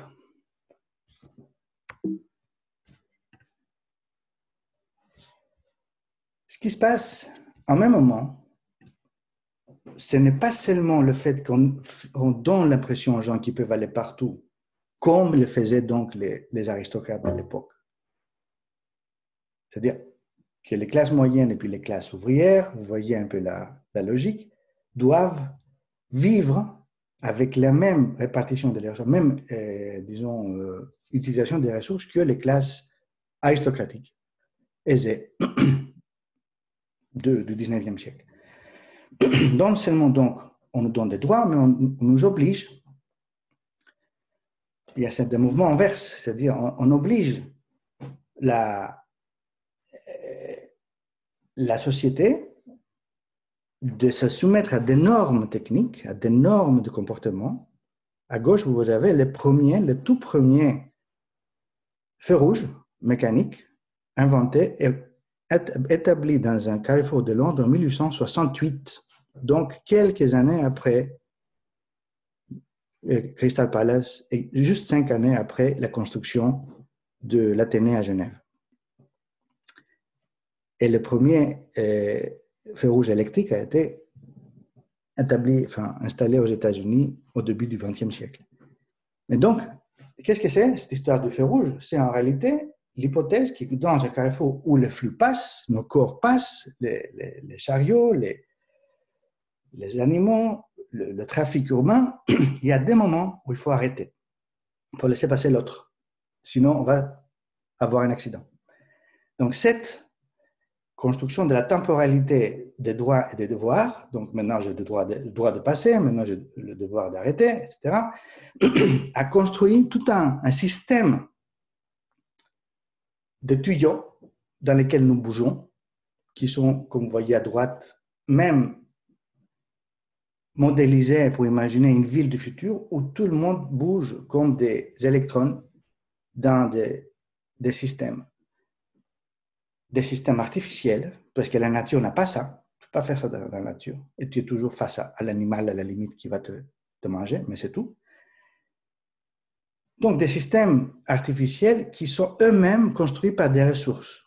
ce qui se passe en même moment, ce n'est pas seulement le fait qu'on on donne l'impression aux gens qu'ils peuvent aller partout, comme le faisaient donc les, les aristocrates de l'époque. C'est-à-dire que les classes moyennes et puis les classes ouvrières, vous voyez un peu la, la logique, doivent vivre avec la même répartition des ressources, même, euh, disons, euh, utilisation des ressources que les classes aristocratiques aisées de, du dix-neuvième siècle. Non seulement donc on nous donne des droits, mais on, on nous oblige. Il y a ce mouvement inverse, c'est-à-dire on, on oblige la, euh, la société de se soumettre à des normes techniques, à des normes de comportement. À gauche, vous avez le premier, le tout premier feu rouge mécanique inventé et établi dans un carrefour de Londres en mille huit cent soixante-huit, donc quelques années après Crystal Palace et juste cinq années après la construction de l'Athénée à Genève. Et le premier euh, feu rouge électrique a été établi, enfin, installé aux États-Unis au début du vingtième siècle. Mais donc, qu'est-ce que c'est cette histoire du feu rouge? C'est en réalité l'hypothèse que dans un carrefour où le flux passe, nos corps passent, les, les, les chariots, les, les animaux, le, le trafic urbain, il y a des moments où il faut arrêter. Il faut laisser passer l'autre. Sinon, on va avoir un accident. Donc, cette construction de la temporalité des droits et des devoirs, donc maintenant j'ai le droit de, le droit de passer, maintenant j'ai le devoir d'arrêter, et cetera, a construit tout un, un système de tuyaux dans lesquels nous bougeons, qui sont, comme vous voyez à droite, même modélisés pour imaginer une ville du futur où tout le monde bouge comme des électrons dans des, des systèmes. Des systèmes artificiels, parce que la nature n'a pas ça. Tu ne peux pas faire ça dans la nature. Et tu es toujours face à, à l'animal, à la limite, qui va te, te manger, mais c'est tout. Donc, des systèmes artificiels qui sont eux-mêmes construits par des ressources.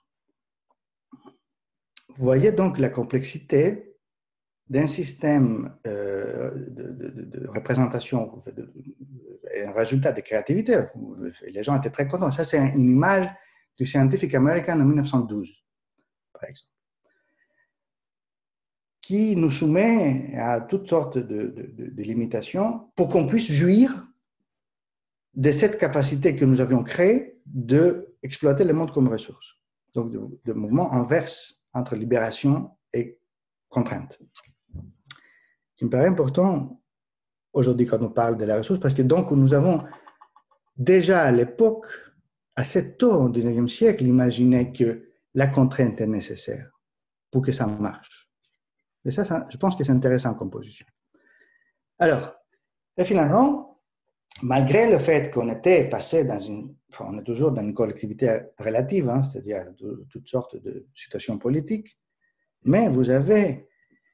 Vous voyez donc la complexité d'un système euh, de, de, de représentation, de, de, un résultat de créativité. Les gens étaient très contents. Ça, c'est une image du Scientific American en mille neuf cent douze, par exemple, qui nous soumet à toutes sortes de, de, de, de limitations pour qu'on puisse jouir de cette capacité que nous avions créée d'exploiter le monde comme ressource. Donc, de, de mouvement inverse entre libération et contrainte. Qui me paraît important aujourd'hui quand on parle de la ressource, parce que donc nous avons déjà à l'époque, assez tôt au dix-neuvième siècle, imaginé que la contrainte est nécessaire pour que ça marche. Et ça, ça je pense que c'est intéressant comme position. Alors, et finalement, malgré le fait qu'on était passé dans une, enfin, on est toujours dans une collectivité relative, hein, c'est-à-dire de, toutes sortes de situations politiques, mais vous avez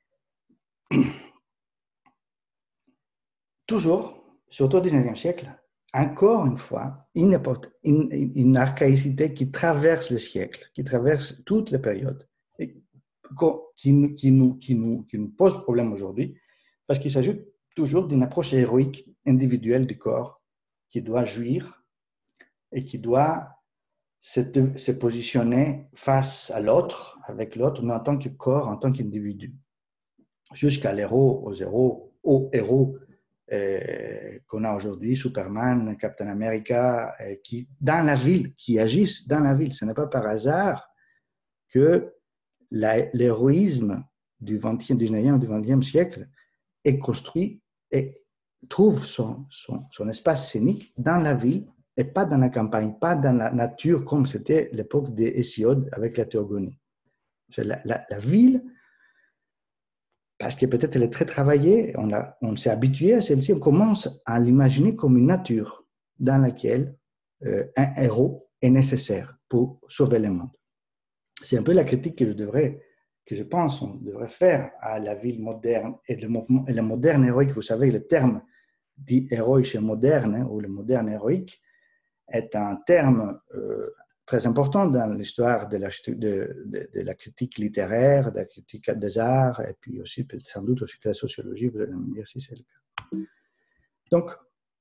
toujours, surtout au dix-neuvième siècle, encore une fois, une, une, une archaïcité qui traverse les siècles, qui traverse toutes les périodes, et qui, qui, nous, qui, nous, qui nous pose problème aujourd'hui, parce qu'il s'agit toujours d'une approche héroïque individuelle du corps qui doit jouir et qui doit se, se positionner face à l'autre, avec l'autre, mais en tant que corps, en tant qu'individu. Jusqu'à l'héros, aux héros, aux héros euh, qu'on a aujourd'hui, Superman, Captain America, euh, qui, dans la ville, qui agissent dans la ville. Ce n'est pas par hasard que l'héroïsme du vingtième, dix-neuvième, du vingtième siècle est construit et trouve son, son, son espace scénique dans la ville et pas dans la campagne, pas dans la nature comme c'était l'époque des Hésiode avec la théogonie. C'est la, la, la ville, parce que peut-être elle est très travaillée, on, a, on s'est habitué à celle-ci, on commence à l'imaginer comme une nature dans laquelle euh, un héros est nécessaire pour sauver le monde. C'est un peu la critique que je devrais, que je pense on devrait faire à la ville moderne et le mouvement, et le moderne héroïque. Vous savez, le terme dit héroïque et moderne, hein, ou le moderne héroïque, est un terme euh, très important dans l'histoire de la, de, de, de la critique littéraire, de la critique des arts, et puis aussi, sans doute aussi de la sociologie, vous allez me dire si c'est le cas. Donc,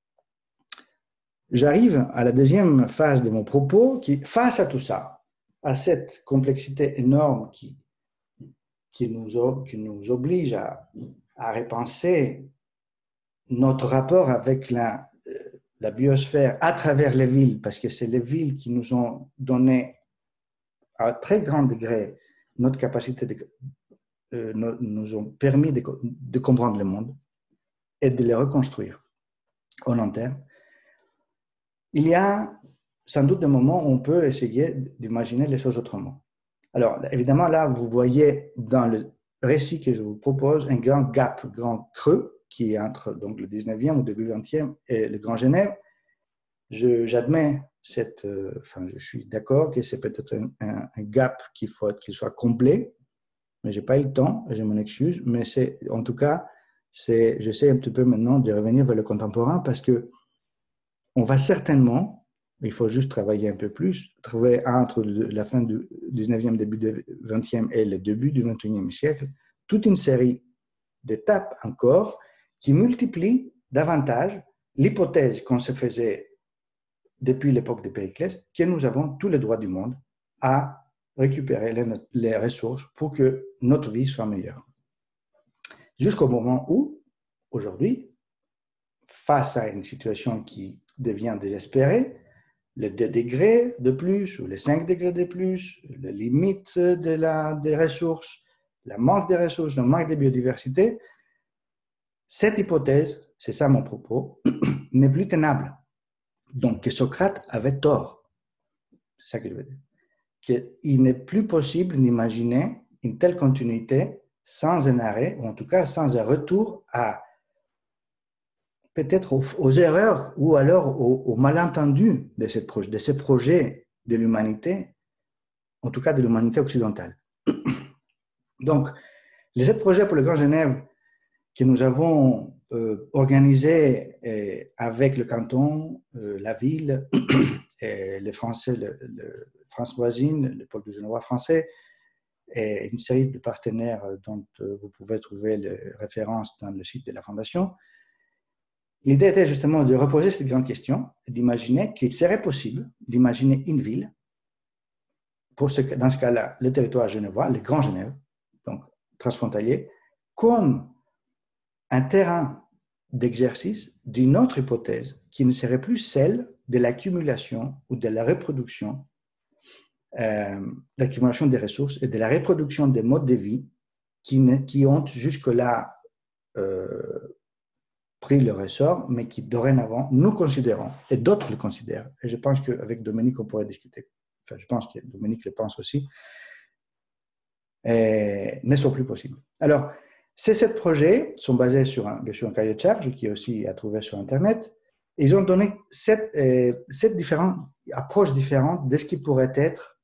j'arrive à la deuxième phase de mon propos, qui, face à tout ça, à cette complexité énorme qui, qui, nous, qui nous oblige à, à repenser notre rapport avec la, la biosphère à travers les villes, parce que c'est les villes qui nous ont donné à très grand degré notre capacité, de, euh, nous ont permis de, de comprendre le monde et de le reconstruire au long terme. Il y a sans doute des moments où on peut essayer d'imaginer les choses autrement. Alors, évidemment, là, vous voyez dans le récit que je vous propose, un grand gap, un grand creux, qui est entre donc, le dix-neuvième ou début vingtième et le Grand Genève. Je, j'admets cette, euh, enfin, je suis d'accord que c'est peut-être un, un, un gap qu'il faut qu'il soit comblé, mais je n'ai pas eu le temps, je m'en excuse, mais c'est, en tout cas, c'est, j'essaie un petit peu maintenant de revenir vers le contemporain parce que on va certainement, il faut juste travailler un peu plus, trouver entre la fin du dix-neuvième, début du vingtième et le début du vingt et unième siècle, toute une série d'étapes encore qui multiplient davantage l'hypothèse qu'on se faisait depuis l'époque de Périclès, que nous avons tous les droits du monde à récupérer les, les ressources pour que notre vie soit meilleure. Jusqu'au moment où, aujourd'hui, face à une situation qui devient désespérée, les deux degrés de plus ou les cinq degrés de plus, les limites de la, des ressources, le manque de ressources, le manque de biodiversité, cette hypothèse, c'est ça mon propos, n'est plus tenable. Donc, que Socrate avait tort. C'est ça que je veux dire. Qu'il n'est plus possible d'imaginer une telle continuité sans un arrêt, ou en tout cas sans un retour à peut-être aux, aux erreurs ou alors aux, aux malentendus de, cette projet, de ce projet de l'humanité, en tout cas de l'humanité occidentale. Donc, les sept projets pour le Grand Genève que nous avons euh, organisés euh, avec le canton, euh, la ville, et les Français, le, le France voisine, le pôle du Genevois français, et une série de partenaires dont vous pouvez trouver les références dans le site de la Fondation. L'idée était justement de reposer cette grande question, d'imaginer qu'il serait possible d'imaginer une ville, pour ce, dans ce cas-là, le territoire genevois, le Grand Genève, donc transfrontalier, comme un terrain d'exercice d'une autre hypothèse qui ne serait plus celle de l'accumulation ou de la reproduction, euh, l'accumulation des ressources et de la reproduction des modes de vie qui, ne, qui ont jusque-là euh, pris le ressort, mais qui dorénavant nous considérons, et d'autres le considèrent, et je pense qu'avec Dominique on pourrait discuter, enfin je pense que Dominique le pense aussi, et ne sont plus possibles. Alors, ces sept projets sont basés sur un, bien sûr, un cahier de charge qui est aussi à trouver sur Internet. Ils ont donné sept, euh, sept différentes approches différentes de ce qui pourrait être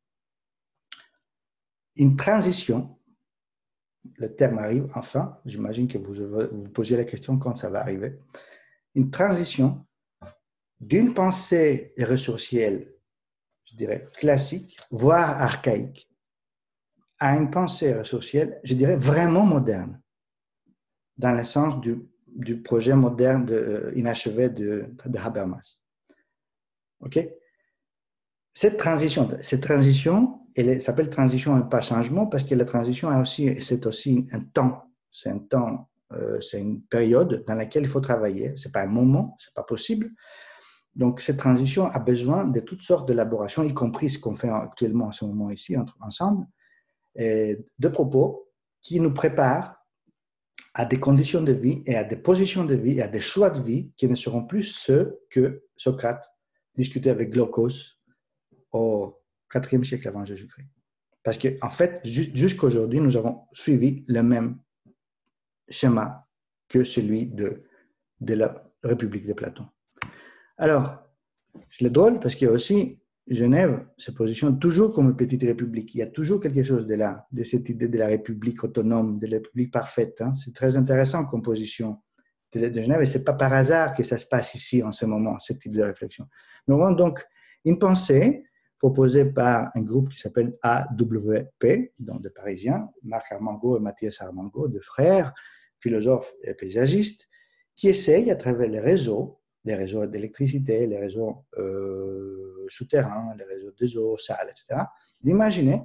une transition. Le terme arrive enfin, j'imagine que vous vous posiez la question quand ça va arriver. Une transition d'une pensée ressourcielle, je dirais classique, voire archaïque, à une pensée ressourcielle, je dirais vraiment moderne, dans le sens du, du projet moderne de, euh, inachevé de, de Habermas. OK? Cette transition, cette transition, elle s'appelle transition et pas changement parce que la transition est aussi, c'est aussi un temps. C'est un temps, euh, c'est une période dans laquelle il faut travailler. Ce n'est pas un moment, ce n'est pas possible. Donc, cette transition a besoin de toutes sortes d'élaborations, y compris ce qu'on fait actuellement en ce moment ici, entre, ensemble, et de propos qui nous préparent à des conditions de vie et à des positions de vie et à des choix de vie qui ne seront plus ceux que Socrate discutait avec Glaucos au quatrième siècle avant Jésus-Christ. Parce qu'en en fait, jusqu'à aujourd'hui, nous avons suivi le même schéma que celui de, de la République de Platon. Alors, c'est drôle parce qu'il y a aussi Genève se positionne toujours comme une petite république. Il y a toujours quelque chose de là, de cette idée de la république autonome, de la république parfaite. Hein. C'est très intéressant comme position de, de Genève et ce n'est pas par hasard que ça se passe ici en ce moment, ce type de réflexion. Nous avons donc une pensée proposée par un groupe qui s'appelle A W P, donc de Parisiens, Marc Armango et Mathias Armango, deux frères, philosophes et paysagistes, qui essayent à travers les réseaux, les réseaux d'électricité, les réseaux euh, souterrains, les réseaux des eaux, salles, et cetera, d'imaginer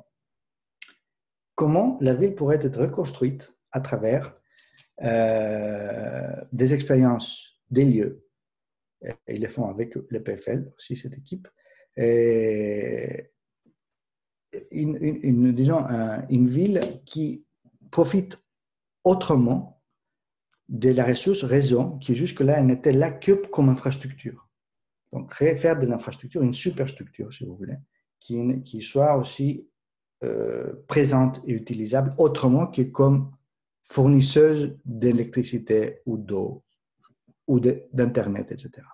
comment la ville pourrait être reconstruite à travers euh, des expériences des lieux. Et ils le font avec le P F L, aussi cette équipe. Et une, une, une, disons, une ville qui profite autrement de la ressource réseau qui jusque-là n'était là que comme infrastructure. Donc, créer, faire de l'infrastructure une superstructure, si vous voulez, qui, qui soit aussi euh, présente et utilisable autrement que comme fournisseuses d'électricité ou d'eau ou d'Internet, et cetera.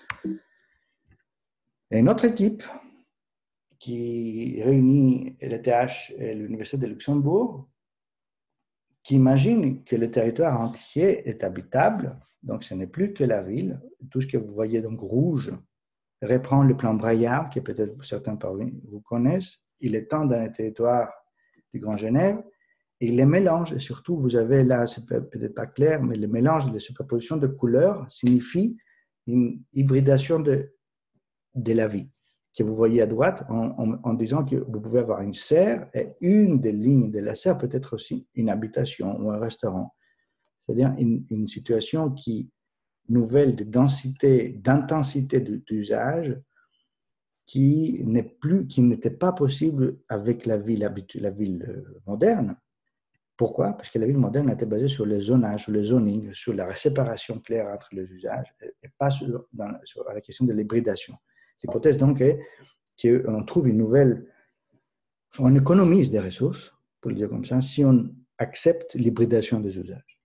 Et une autre équipe qui réunit l'E T H et l'Université de Luxembourg, qui imagine que le territoire entier est habitable, donc ce n'est plus que la ville. Tout ce que vous voyez donc rouge reprend le plan Braillard, que peut-être certains parmi vous connaissent. Il est temps dans le territoire du Grand Genève, et il les mélange, et surtout, vous avez là, c'est peut-être pas clair, mais le mélange de superposition de couleurs signifie une hybridation de, de la vie, que vous voyez à droite, en, en, en disant que vous pouvez avoir une serre, et une des lignes de la serre peut être aussi une habitation ou un restaurant. C'est-à-dire une, une situation qui, nouvelle de densité, d'intensité d'usage, qui n'est plus, qui n'était pas possible avec la ville habituelle, la ville moderne. Pourquoi? Parce que la ville moderne était basée sur le zonage, sur le zoning, sur la séparation claire entre les usages, et pas sur, dans, sur la question de l'hybridation. L'hypothèse donc est qu'on trouve une nouvelle, on économise des ressources, pour le dire comme ça, si on accepte l'hybridation des usages.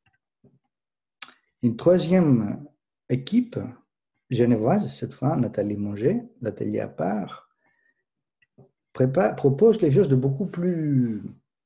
Une troisième équipe genevoise, cette fois, Nathalie Monger, l'atelier à part, prépare, propose quelque chose de beaucoup plus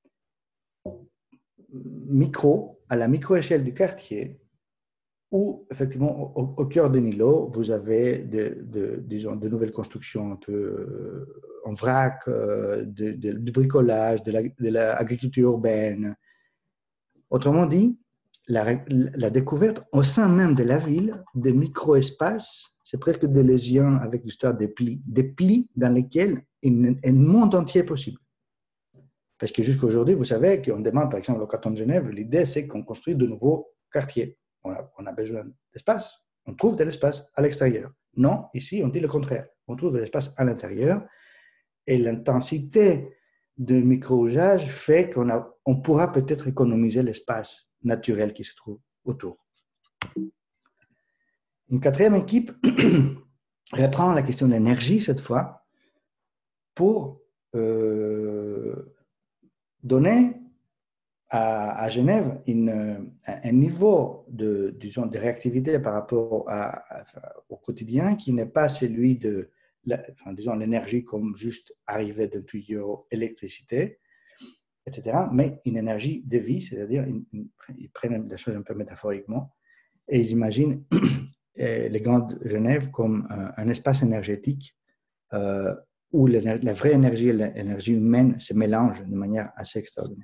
micro, à la micro-échelle du quartier, où, effectivement, au, au cœur de Nilo, vous avez de, de, disons, de nouvelles constructions de, en vrac, de, de, de bricolage, de l'agriculture urbaine. Autrement dit, la, la découverte au sein même de la ville, des micro-espaces, c'est presque des lésions avec l'histoire des plis, des plis dans lesquels un monde entier est possible. Parce que jusqu'à aujourd'hui, vous savez qu'on demande, par exemple, au canton de Genève, l'idée c'est qu'on construit de nouveaux quartiers. On a, on a besoin d'espace, on trouve de l'espace à l'extérieur. Non, ici, on dit le contraire. On trouve de l'espace à l'intérieur et l'intensité de micro-usage fait qu'on a, on pourra peut-être économiser l'espace naturel qui se trouve autour. Une quatrième équipe reprend la question de l'énergie cette fois pour euh, donner à, à Genève une, un niveau de, disons, de réactivité par rapport à, à, au quotidien qui n'est pas celui de, la, enfin, disons, l'énergie comme juste arriver d'un tuyau, électricité, et cetera, mais une énergie de vie, c'est-à-dire, une, une, ils prennent les choses un peu métaphoriquement et ils imaginent les grandes Genève comme un, un espace énergétique euh, où la vraie énergie et l'énergie humaine se mélangent de manière assez extraordinaire.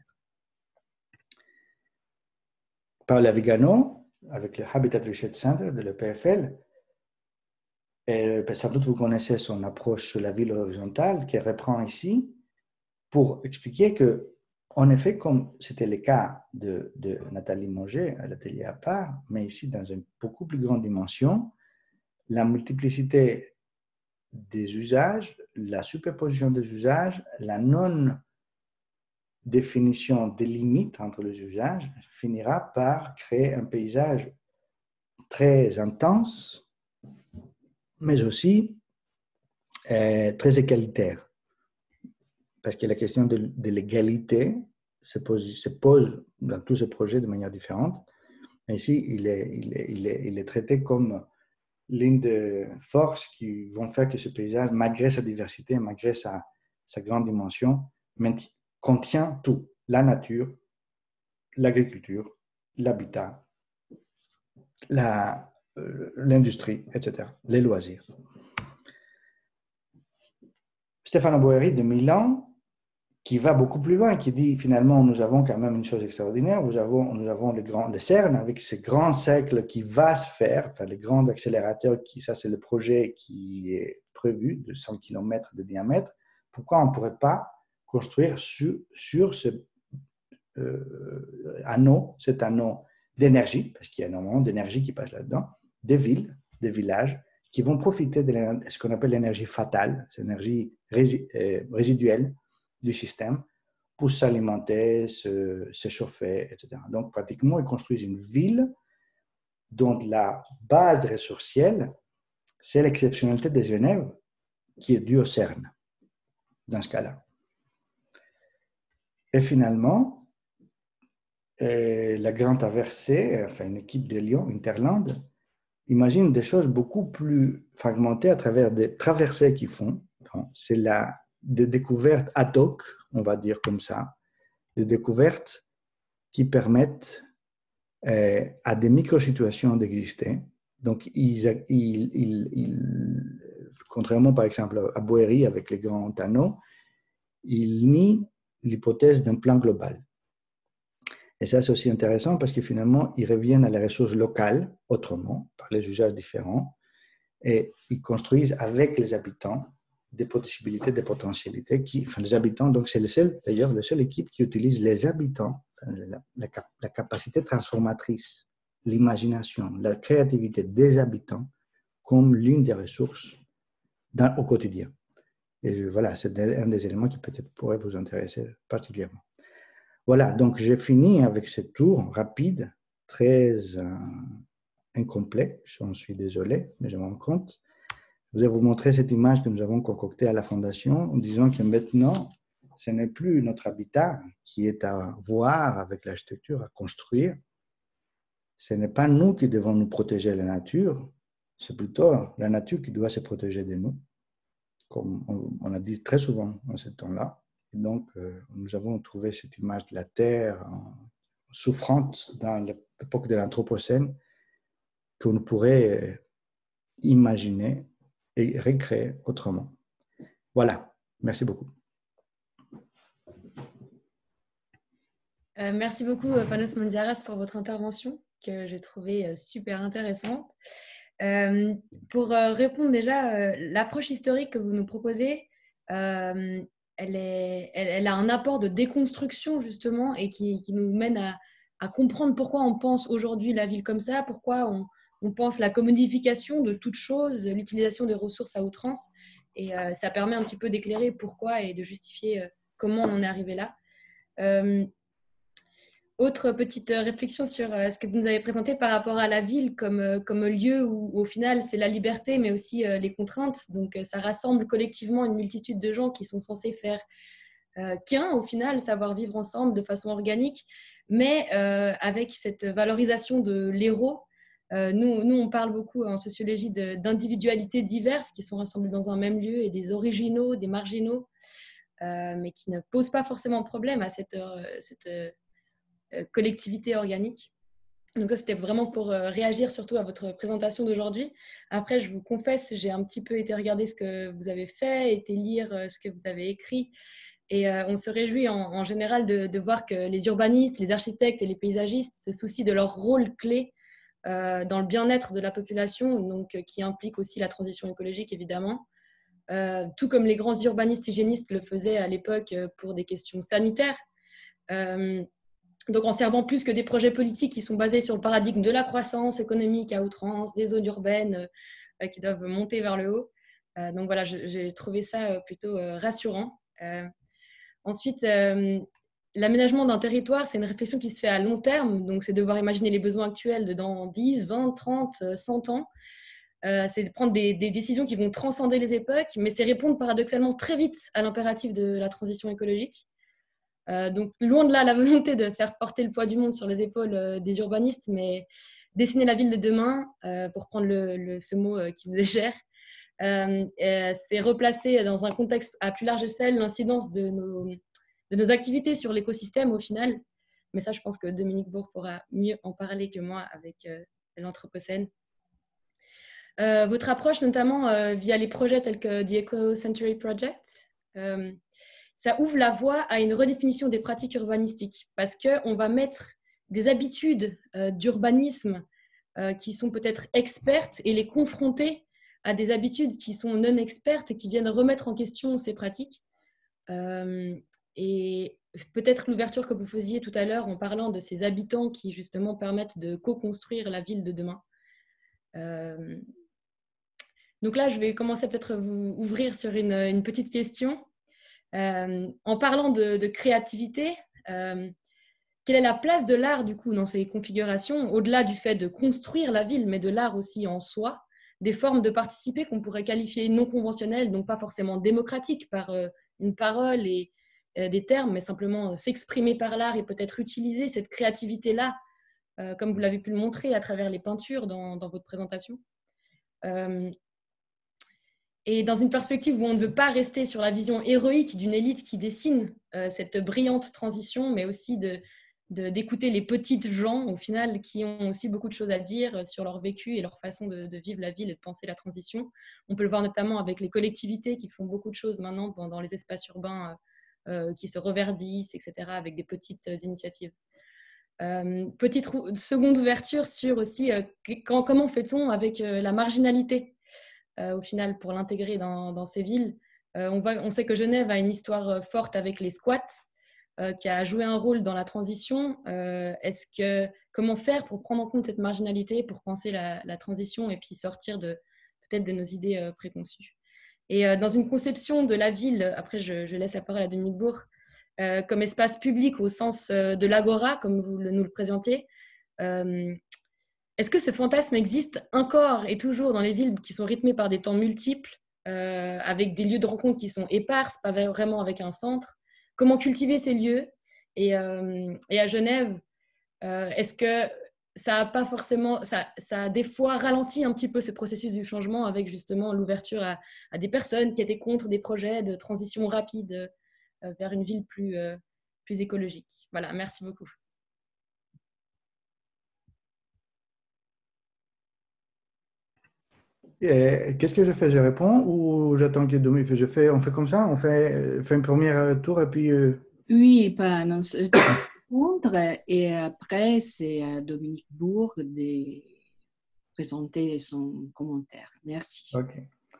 Paola Vigano, avec le Habitat Research Center de l'E P F L, et sans doute vous connaissez son approche sur la ville horizontale, qui reprend ici, pour expliquer que, en effet, comme c'était le cas de, de Nathalie Monger à l'atelier à part, mais ici dans une beaucoup plus grande dimension, la multiplicité des usages, la superposition des usages, la non-définition des limites entre les usages finira par créer un paysage très intense, mais aussi euh, très égalitaire. Parce que la question de, de l'égalité se pose, se pose dans tous ces projets de manière différente. Et ici, il est, il est, il est, il est traité comme l'une des forces qui vont faire que ce paysage, malgré sa diversité, malgré sa, sa grande dimension, contient tout. La nature, l'agriculture, l'habitat, la, euh, l'industrie, et cetera, les loisirs. Stefano Boeri de Milan, qui va beaucoup plus loin, qui dit finalement nous avons quand même une chose extraordinaire, nous avons, nous avons le, grand, le CERN avec ce grand cercle qui va se faire, enfin le grand accélérateur, qui, ça c'est le projet qui est prévu de cent kilomètres de diamètre. Pourquoi on ne pourrait pas construire sur, sur ce euh, anneau, cet anneau d'énergie, parce qu'il y a énormément d'énergie qui passe là-dedans, des villes, des villages, qui vont profiter de ce qu'on appelle l'énergie fatale, cette énergie rési, euh, résiduelle du système pour s'alimenter, se, se chauffer, et cetera. Donc, pratiquement, ils construisent une ville dont la base ressourcielle, c'est l'exceptionnalité de Genève qui est due au CERN, dans ce cas-là. Et finalement, et la grande traversée, enfin une équipe de Lyon, Interland, imagine des choses beaucoup plus fragmentées à travers des traversées qu'ils font. C'est la, des découvertes ad hoc, on va dire comme ça, des découvertes qui permettent euh, à des micro-situations d'exister. Donc, ils, ils, ils, ils, contrairement par exemple à Boéry avec les grands anneaux, ils nient l'hypothèse d'un plan global. Et ça, c'est aussi intéressant parce que finalement, ils reviennent à les ressources locales, autrement, par les usages différents, et ils construisent avec les habitants des possibilités, des potentialités. Qui, enfin, les habitants, donc c'est le seul, d'ailleurs, la seule équipe qui utilise les habitants, la, la, la capacité transformatrice, l'imagination, la créativité des habitants comme l'une des ressources dans, au quotidien. Et voilà, c'est un des éléments qui peut-être pourrait vous intéresser particulièrement. Voilà, donc j'ai fini avec ce tour rapide, très euh, incomplet, j'en suis désolé, mais je me rends compte. Je vais vous montrer cette image que nous avons concoctée à la Fondation en disant que maintenant, ce n'est plus notre habitat qui est à voir avec l'architecture, à construire. Ce n'est pas nous qui devons nous protéger de la nature, c'est plutôt la nature qui doit se protéger de nous, comme on a dit très souvent en ce temps-là. Et donc, euh, nous avons trouvé cette image de la Terre euh, souffrante dans l'époque de l'Anthropocène qu'on pourrait euh, imaginer et recréer autrement. Voilà, merci beaucoup. Euh, merci beaucoup, Panos Mandiaras, pour votre intervention que j'ai trouvée euh, super intéressante. Euh, pour euh, répondre déjà, euh, l'approche historique que vous nous proposez, euh, elle, est, elle, elle a un apport de déconstruction justement et qui, qui nous mène à, à comprendre pourquoi on pense aujourd'hui la ville comme ça, pourquoi on, on pense la commodification de toute chose, l'utilisation des ressources à outrance. Et euh, ça permet un petit peu d'éclairer pourquoi et de justifier euh, comment on en est arrivé là. Euh, Autre petite réflexion sur ce que vous nous avez présenté par rapport à la ville comme, comme lieu où, au final, c'est la liberté, mais aussi les contraintes. Donc, ça rassemble collectivement une multitude de gens qui sont censés faire euh, qu'un, au final, savoir vivre ensemble de façon organique, mais euh, avec cette valorisation de l'héros. Euh, nous, nous, on parle beaucoup en sociologie de, d'individualités diverses qui sont rassemblées dans un même lieu et des originaux, des marginaux, euh, mais qui ne posent pas forcément problème à cette... Euh, cette collectivité organique. Donc ça, c'était vraiment pour réagir surtout à votre présentation d'aujourd'hui. Après, je vous confesse, j'ai un petit peu été regarder ce que vous avez fait, été lire ce que vous avez écrit. Et euh, on se réjouit en, en général de, de voir que les urbanistes, les architectes et les paysagistes se soucient de leur rôle clé euh, dans le bien-être de la population, donc, qui implique aussi la transition écologique, évidemment. Euh, tout comme les grands urbanistes hygiénistes le faisaient à l'époque pour des questions sanitaires. Euh, Donc, en servant plus que des projets politiques qui sont basés sur le paradigme de la croissance économique à outrance, des zones urbaines euh, qui doivent monter vers le haut. Euh, donc, voilà, je, j'ai trouvé ça euh, plutôt euh, rassurant. Euh, ensuite, euh, l'aménagement d'un territoire, c'est une réflexion qui se fait à long terme. Donc, c'est devoir imaginer les besoins actuels de dans dix, vingt, trente, cent ans. Euh, c'est de prendre des, des décisions qui vont transcender les époques, mais c'est répondre paradoxalement très vite à l'impératif de la transition écologique. Euh, donc, loin de là, la volonté de faire porter le poids du monde sur les épaules euh, des urbanistes, mais dessiner la ville de demain, euh, pour prendre le, le, ce mot euh, qui vous est cher, euh, c'est replacer dans un contexte à plus large échelle l'incidence de nos, de nos activités sur l'écosystème au final. Mais ça, je pense que Dominique Bourg pourra mieux en parler que moi avec euh, l'Anthropocène. Euh, votre approche, notamment euh, via les projets tels que The Eco Century Project, euh, ça ouvre la voie à une redéfinition des pratiques urbanistiques parce qu'on va mettre des habitudes euh, d'urbanisme euh, qui sont peut-être expertes et les confronter à des habitudes qui sont non expertes et qui viennent remettre en question ces pratiques. Euh, et peut-être l'ouverture que vous faisiez tout à l'heure en parlant de ces habitants qui justement permettent de co-construire la ville de demain. Euh, donc là, je vais commencer peut-être à vous ouvrir sur une, une petite question. Euh, en parlant de, de créativité, euh, quelle est la place de l'art du coup dans ces configurations, au-delà du fait de construire la ville, mais de l'art aussi en soi, des formes de participer qu'on pourrait qualifier non conventionnelles, donc pas forcément démocratiques, par euh, une parole et, euh, des termes, mais simplement euh, s'exprimer par l'art et peut-être utiliser cette créativité-là, euh, comme vous l'avez pu le montrer à travers les peintures dans, dans votre présentation. Euh, et dans une perspective où on ne veut pas rester sur la vision héroïque d'une élite qui dessine euh, cette brillante transition, mais aussi de, de, d'écouter les petites gens, au final, qui ont aussi beaucoup de choses à dire sur leur vécu et leur façon de, de vivre la ville et de penser la transition. On peut le voir notamment avec les collectivités qui font beaucoup de choses maintenant dans les espaces urbains euh, qui se reverdissent, et cetera, avec des petites euh, initiatives. Euh, petite seconde ouverture sur aussi euh, quand, comment fait-on avec euh, la marginalité euh, au final pour l'intégrer dans, dans ces villes. Euh, on, voit, on sait que Genève a une histoire forte avec les squats euh, qui a joué un rôle dans la transition. Euh, est-ce que, comment faire pour prendre en compte cette marginalité, pour penser la, la transition et puis sortir de, peut-être de nos idées euh, préconçues. Et euh, dans une conception de la ville, après je, je laisse la parole à Dominique Bourg, Euh, comme espace public au sens euh, de l'agora, comme vous le, nous le présentiez. Euh, est-ce que ce fantasme existe encore et toujours dans les villes qui sont rythmées par des temps multiples, euh, avec des lieux de rencontre qui sont éparses, pas vraiment avec un centre? Comment cultiver ces lieux? Et, euh, et à Genève, euh, est-ce que ça a pas forcément, ça, ça a des fois ralenti un petit peu ce processus du changement avec justement l'ouverture à, à des personnes qui étaient contre des projets de transition rapide vers une ville plus, euh, plus écologique. Voilà, merci beaucoup. Qu'est-ce que je fais? Je réponds ou j'attends que Dominique... Je fais, on fait comme ça? On fait, fait un premier tour et puis... Euh... Oui, pas non, répondre et après, c'est à Dominique Bourg de présenter son commentaire. Merci. Ok.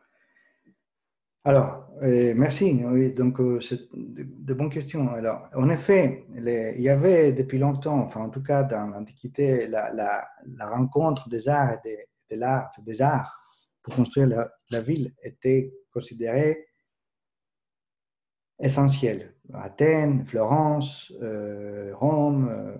Alors, euh, merci. Oui, donc, euh, c'est de, de bonnes questions. Alors, en effet, les, il y avait depuis longtemps, enfin, en tout cas dans l'Antiquité, la, la, la rencontre des arts et des, de l'art, des arts pour construire la, la ville était considérée essentielle. Athènes, Florence, euh, Rome, euh,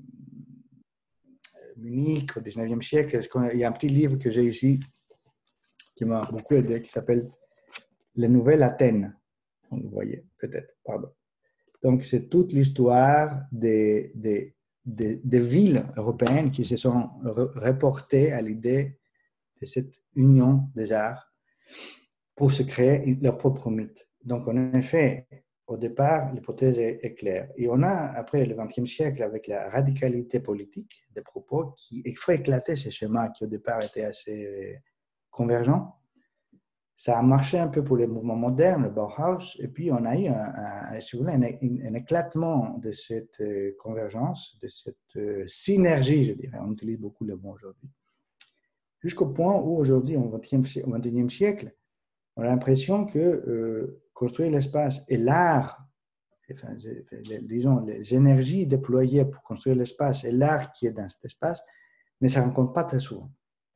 Munich, au dix-neuvième siècle. Il y a un petit livre que j'ai ici qui m'a beaucoup aidé, qui s'appelle Les Nouvelles Athènes. Vous voyez, peut-être, pardon. Donc, c'est toute l'histoire des, des, des, des villes européennes qui se sont reportées à l'idée de cette union des arts pour se créer leur propre mythe. Donc, en effet, au départ, l'hypothèse est, est claire. Et on a, après le vingtième siècle, avec la radicalité politique des propos, qui il faut éclater ce schéma qui au départ était assez convergent. Ça a marché un peu pour les mouvements modernes, le Bauhaus, et puis on a eu un, un, si vous voulez, un, un éclatement de cette convergence, de cette synergie, je dirais. On utilise beaucoup le mot aujourd'hui. Jusqu'au point où aujourd'hui, au vingt et unième siècle, on a l'impression que euh, construire l'espace et l'art, enfin, disons, les énergies déployées pour construire l'espace et l'art qui est dans cet espace ne se rencontrent pas très souvent.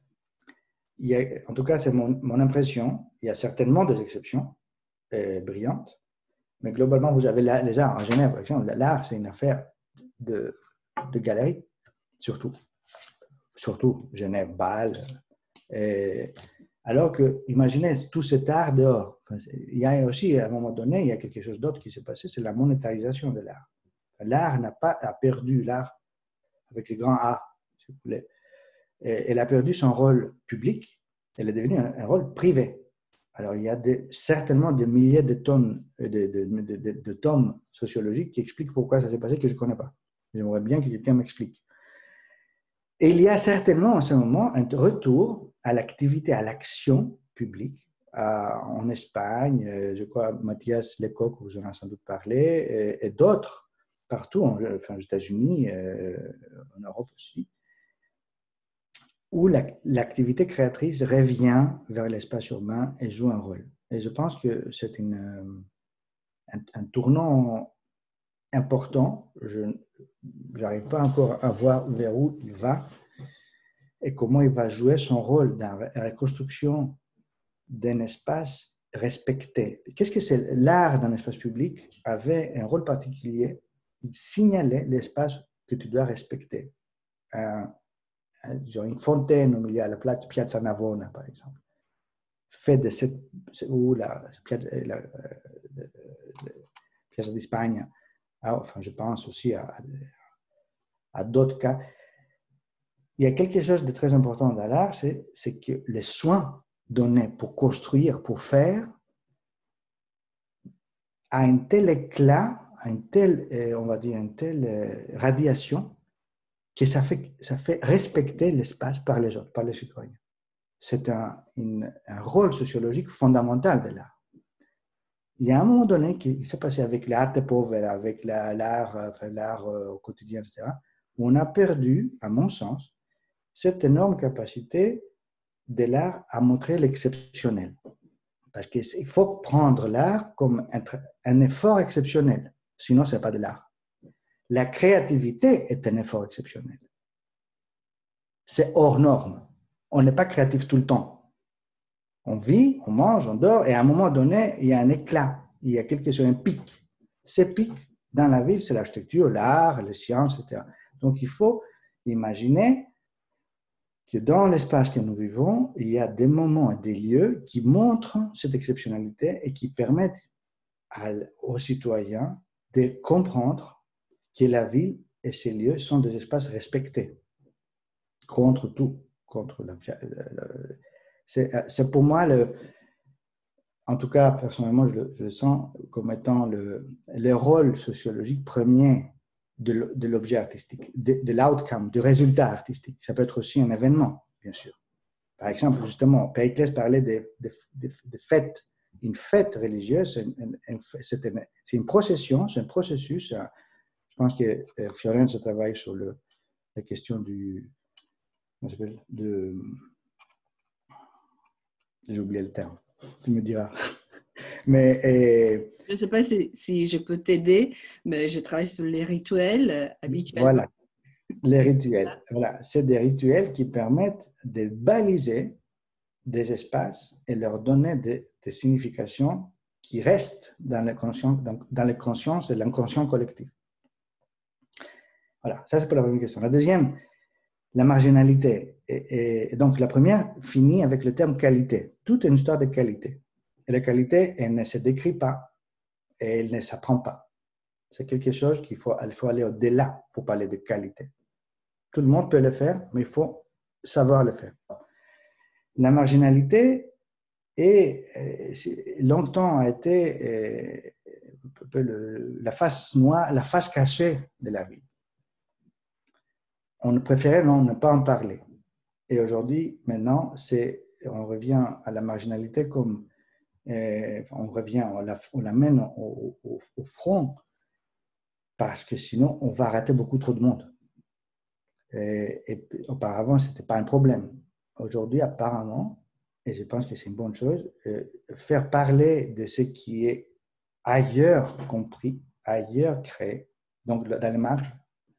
Il y a, en tout cas, c'est mon, mon impression. Il y a certainement des exceptions euh, brillantes, mais globalement, vous avez la, les arts. En Genève, par exemple, l'art, c'est une affaire de, de galerie, surtout. Surtout Genève, Bâle. Et, alors que, imaginez tout cet art dehors. Enfin, il y a aussi, à un moment donné, il y a quelque chose d'autre qui s'est passé, c'est la monétarisation de l'art. L'art n'a pas a perdu, l'art avec les grands A, si vous voulez. Elle a perdu son rôle public, elle est devenue un, un rôle privé. Alors, il y a des, certainement des milliers de tonnes, de, de, de, de, de tomes sociologiques qui expliquent pourquoi ça s'est passé, que je ne connais pas. J'aimerais bien que quelqu'un m'explique. Et il y a certainement en ce moment un retour à l'activité, à l'action publique. À, en Espagne, je crois Mathias Lecoq, vous en avez sans doute parlé, et, et d'autres, partout, en, enfin, aux États-Unis, euh, en Europe aussi, où l'activité créatrice revient vers l'espace urbain et joue un rôle. Et je pense que c'est une, un, un tournant important. Je n'arrive pas encore à voir vers où il va et comment il va jouer son rôle dans la reconstruction d'un espace respecté. Qu'est-ce que c'est? L'art d'un espace public avait un rôle particulier. Il signalait l'espace que tu dois respecter. Un, une fontaine au milieu, à la Piazza Navona, par exemple, fait de cette, ou la, la, la, la Piazza d'Espagne, enfin, je pense aussi à, à d'autres cas. Il y a quelque chose de très important dans l'art, c'est, c'est que les soins donnés pour construire, pour faire, a un tel éclat, une telle, on va dire, une telle radiation que ça fait, ça fait respecter l'espace par les autres, par les citoyens. C'est un, une, un rôle sociologique fondamental de l'art. Il y a un moment donné qui s'est passé avec l'art pauvre, avec la, l'art, enfin, l'art au quotidien, et cetera, où on a perdu, à mon sens, cette énorme capacité de l'art à montrer l'exceptionnel. Parce qu'il faut prendre l'art comme un, un effort exceptionnel, sinon ce n'est pas de l'art. La créativité est un effort exceptionnel. C'est hors norme. On n'est pas créatif tout le temps. On vit, on mange, on dort, et à un moment donné, il y a un éclat, il y a quelque chose, un pic. Ces pics, dans la ville, c'est l'architecture, l'art, les sciences, et cetera. Donc, il faut imaginer que dans l'espace que nous vivons, il y a des moments et des lieux qui montrent cette exceptionnalité et qui permettent à, aux citoyens de comprendre que la ville et ces lieux sont des espaces respectés contre tout, contre la, le, c'est, c'est pour moi le, en tout cas personnellement je le, je le sens comme étant le, le rôle sociologique premier de, de l'objet artistique, de, de l'outcome, du résultat artistique. Ça peut être aussi un événement, bien sûr. Par exemple, justement, Périclès parlait de, de, de, de fêtes. Une fête religieuse, c'est une, une, c'est une, c'est une procession, c'est un processus. Je pense que Fiorenza travaille sur le, la question du... Comment ça s'appelle de, j'ai oublié le terme, tu me diras. Mais, et, je ne sais pas si, si je peux t'aider, mais je travaille sur les rituels habituels. Voilà, les rituels. Voilà, c'est des rituels qui permettent de baliser des espaces et leur donner des, des significations qui restent dans les consciences, dans, dans les consciences et l'inconscient collectif. Voilà, ça c'est pour la première question. La deuxième, la marginalité. Et, et donc la première finit avec le terme qualité. Tout est une histoire de qualité. Et la qualité, elle ne se décrit pas et elle ne s'apprend pas. C'est quelque chose qu'il faut, il faut aller au-delà pour parler de qualité. Tout le monde peut le faire, mais il faut savoir le faire. La marginalité est, longtemps a été le, la face noire, la face cachée de la vie. On préférait non, ne pas en parler. Et aujourd'hui, maintenant, c'est, on revient à la marginalité comme euh, on revient, on la, on l'amène au, au, au front parce que sinon, on va rater beaucoup trop de monde. Et, et auparavant, ce n'était pas un problème. Aujourd'hui, apparemment, et je pense que c'est une bonne chose, euh, faire parler de ce qui est ailleurs compris, ailleurs créé, donc dans les marges,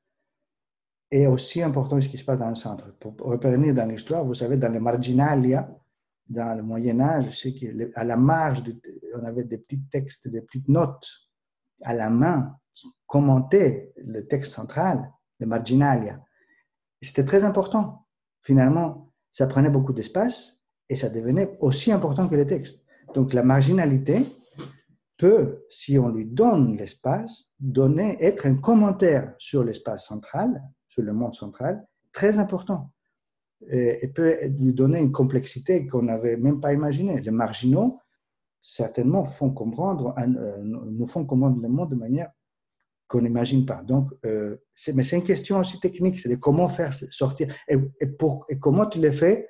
est aussi important que ce qui se passe dans le centre. Pour revenir dans l'histoire, vous savez, dans les marginalia, dans le Moyen-Âge, c'est qu'à la marge, de, on avait des petits textes, des petites notes à la main qui commentaient le texte central, les marginalia. Et c'était très important. Finalement, ça prenait beaucoup d'espace et ça devenait aussi important que les textes. Donc, la marginalité peut, si on lui donne l'espace, donner, être un commentaire sur l'espace central, sur le monde central, très important. Et, et peut lui donner une complexité qu'on n'avait même pas imaginée. Les marginaux, certainement, font comprendre, euh, nous font comprendre le monde de manière qu'on n'imagine pas. Donc, euh, c'est, mais c'est une question aussi technique, c'est de comment faire sortir. Et, et, pour, et comment tu le fais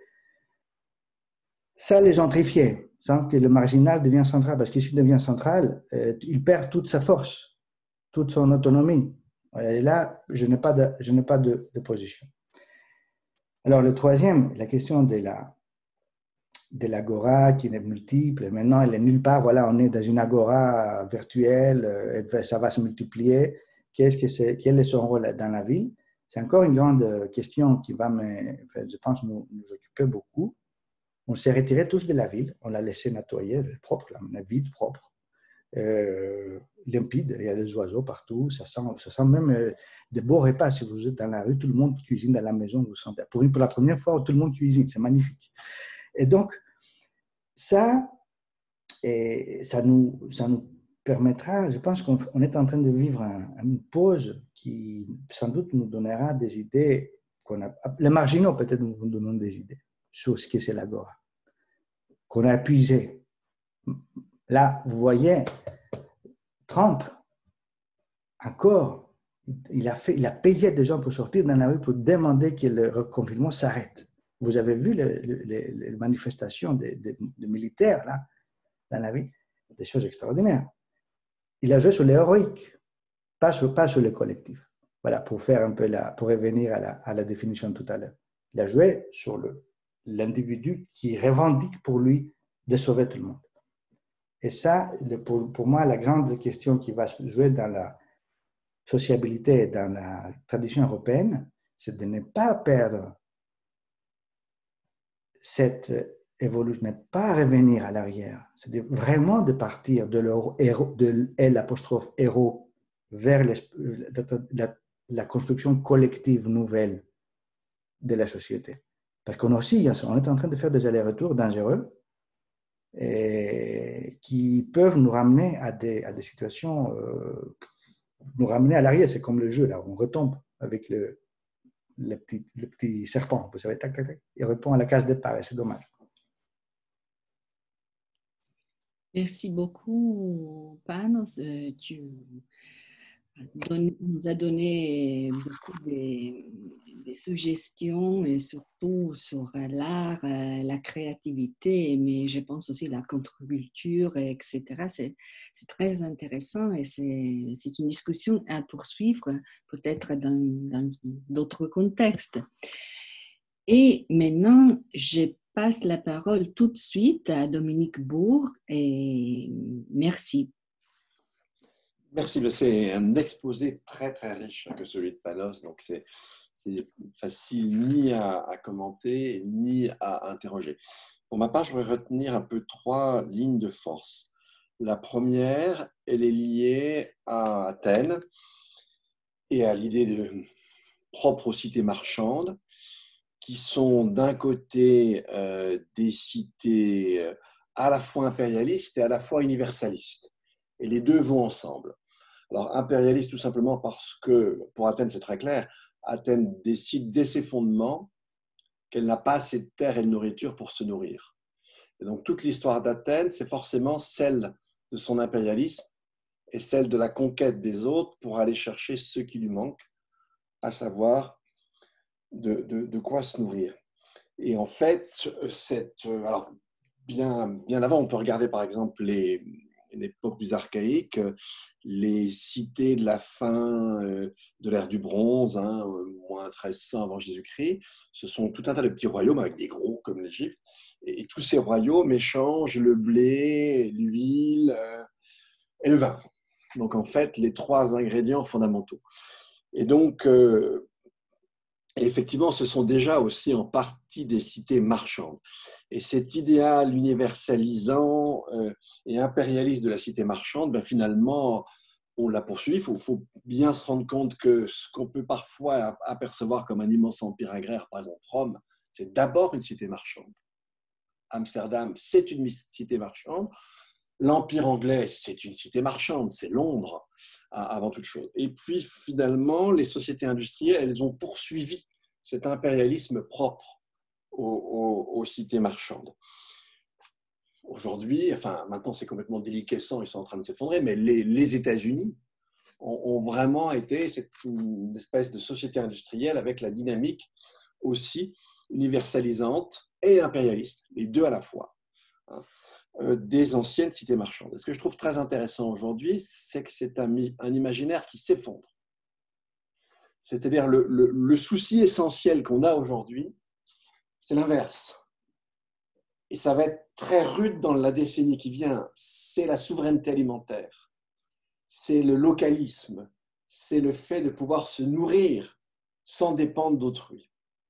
sans les gentrifier, sans que le marginal devienne central. Parce que s'il devient central, euh, il perd toute sa force, toute son autonomie. Et là, je n'ai pas de, je n'ai pas de, de position. Alors, le troisième, la question de la, de l'agora qui est multiple. Maintenant, elle est nulle part. Voilà, on est dans une agora virtuelle, et ça va se multiplier. Qu'est-ce que c'est, quel est son rôle dans la ville? C'est encore une grande question qui va, me, je pense, nous, nous occuper beaucoup. On s'est retirés tous de la ville, on l'a laissé nettoyer, propre, la ville propre, euh, limpide, il y a des oiseaux partout, ça sent, ça sent même euh, des beaux repas. Si vous êtes dans la rue, tout le monde cuisine dans la maison, vous sentez. Pour, une, pour la première fois, tout le monde cuisine, c'est magnifique. Et donc, ça, et ça, nous, ça nous permettra, je pense qu'on on est en train de vivre un, une pause qui sans doute nous donnera des idées, qu'on a, les marginaux peut-être nous donneront des idées sur ce que c'est l'agora, qu'on a épuisé. Là, vous voyez, Trump, encore, il a, fait, il a payé des gens pour sortir dans la rue pour demander que le reconfinement s'arrête. Vous avez vu les, les, les manifestations des, des, des militaires là, dans la rue, des choses extraordinaires. Il a joué sur l'héroïque, pas sur, pas sur le collectif. Voilà, pour faire un peu la, pour revenir à la, à la définition tout à l'heure. Il a joué sur le, l'individu qui revendique pour lui de sauver tout le monde. Et ça, pour, pour moi, la grande question qui va se jouer dans la sociabilité, dans la tradition européenne, c'est de ne pas perdre cette évolution, ne pas revenir à l'arrière. C'est de, vraiment de partir de, de L apostrophe héros vers la, la, la construction collective nouvelle de la société. Parce qu'on aussi, on est en train de faire des allers-retours dangereux et qui peuvent nous ramener à des, à des situations, euh, nous ramener à l'arrière. C'est comme le jeu, là, où on retombe avec le, le, petit, le petit serpent. Vous savez, tac, tac, tac, il répond à la case départ et c'est dommage. Merci beaucoup, Panos. Tu nous as donné beaucoup de, de suggestions, et surtout sur l'art, la créativité, mais je pense aussi la contre-culture, et cetera. C'est, c'est très intéressant et c'est, c'est une discussion à poursuivre, peut-être dans, dans d'autres contextes. Et maintenant, je passe la parole tout de suite à Dominique Bourg et merci. Merci, c'est un exposé très très riche que celui de Panos, donc c'est, c'est facile ni à, à commenter ni à interroger. Pour ma part, je voudrais retenir un peu trois lignes de force. La première, elle est liée à Athènes et à l'idée de propre aux cités marchandes, qui sont d'un côté euh, des cités à la fois impérialistes et à la fois universalistes. Et les deux vont ensemble. Alors, impérialiste tout simplement parce que, pour Athènes, c'est très clair, Athènes décide dès ses fondements qu'elle n'a pas assez de terre et de nourriture pour se nourrir. Et donc, toute l'histoire d'Athènes, c'est forcément celle de son impérialisme et celle de la conquête des autres pour aller chercher ce qui lui manque, à savoir de, de, de quoi se nourrir. Et en fait, cette, alors, bien, bien avant, on peut regarder par exemple les... une époque plus archaïque, les cités de la fin de l'ère du bronze, hein, moins treize cents avant Jésus-Christ, ce sont tout un tas de petits royaumes avec des gros comme l'Égypte, et, et tous ces royaumes échangent le blé, l'huile euh, et le vin. Donc en fait, les trois ingrédients fondamentaux. Et donc, euh, effectivement, ce sont déjà aussi en partie des cités marchandes. Et cet idéal universalisant euh, et impérialiste de la cité marchande, ben finalement, on l'a poursuivi. Il faut, faut bien se rendre compte que ce qu'on peut parfois apercevoir comme un immense empire agraire, par exemple Rome, c'est d'abord une cité marchande. Amsterdam, c'est une cité marchande. L'Empire anglais, c'est une cité marchande, c'est Londres, avant toute chose. Et puis, finalement, les sociétés industrielles, elles ont poursuivi cet impérialisme propre aux, aux, aux cités marchandes. Aujourd'hui, enfin, maintenant, c'est complètement déliquescent, ils sont en train de s'effondrer, mais les, les États-Unis ont, ont vraiment été cette, une espèce de société industrielle avec la dynamique aussi universalisante et impérialiste, les deux à la fois, hein, des anciennes cités marchandes. Et ce que je trouve très intéressant aujourd'hui, c'est que c'est un, un imaginaire qui s'effondre. C'est-à-dire le, le, le souci essentiel qu'on a aujourd'hui, c'est l'inverse. Et ça va être très rude dans la décennie qui vient. C'est la souveraineté alimentaire, c'est le localisme, c'est le fait de pouvoir se nourrir sans dépendre d'autrui.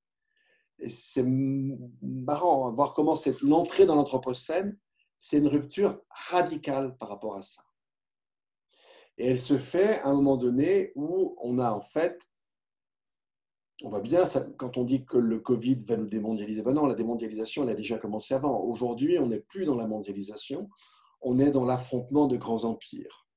Et c'est marrant à voir comment cette, l'entrée dans l'anthropocène, c'est une rupture radicale par rapport à ça. Et elle se fait à un moment donné où on a en fait, on voit bien, ça, quand on dit que le Covid va nous démondialiser, ben non, la démondialisation, elle a déjà commencé avant. Aujourd'hui, on n'est plus dans la mondialisation, on est dans l'affrontement de grands empires.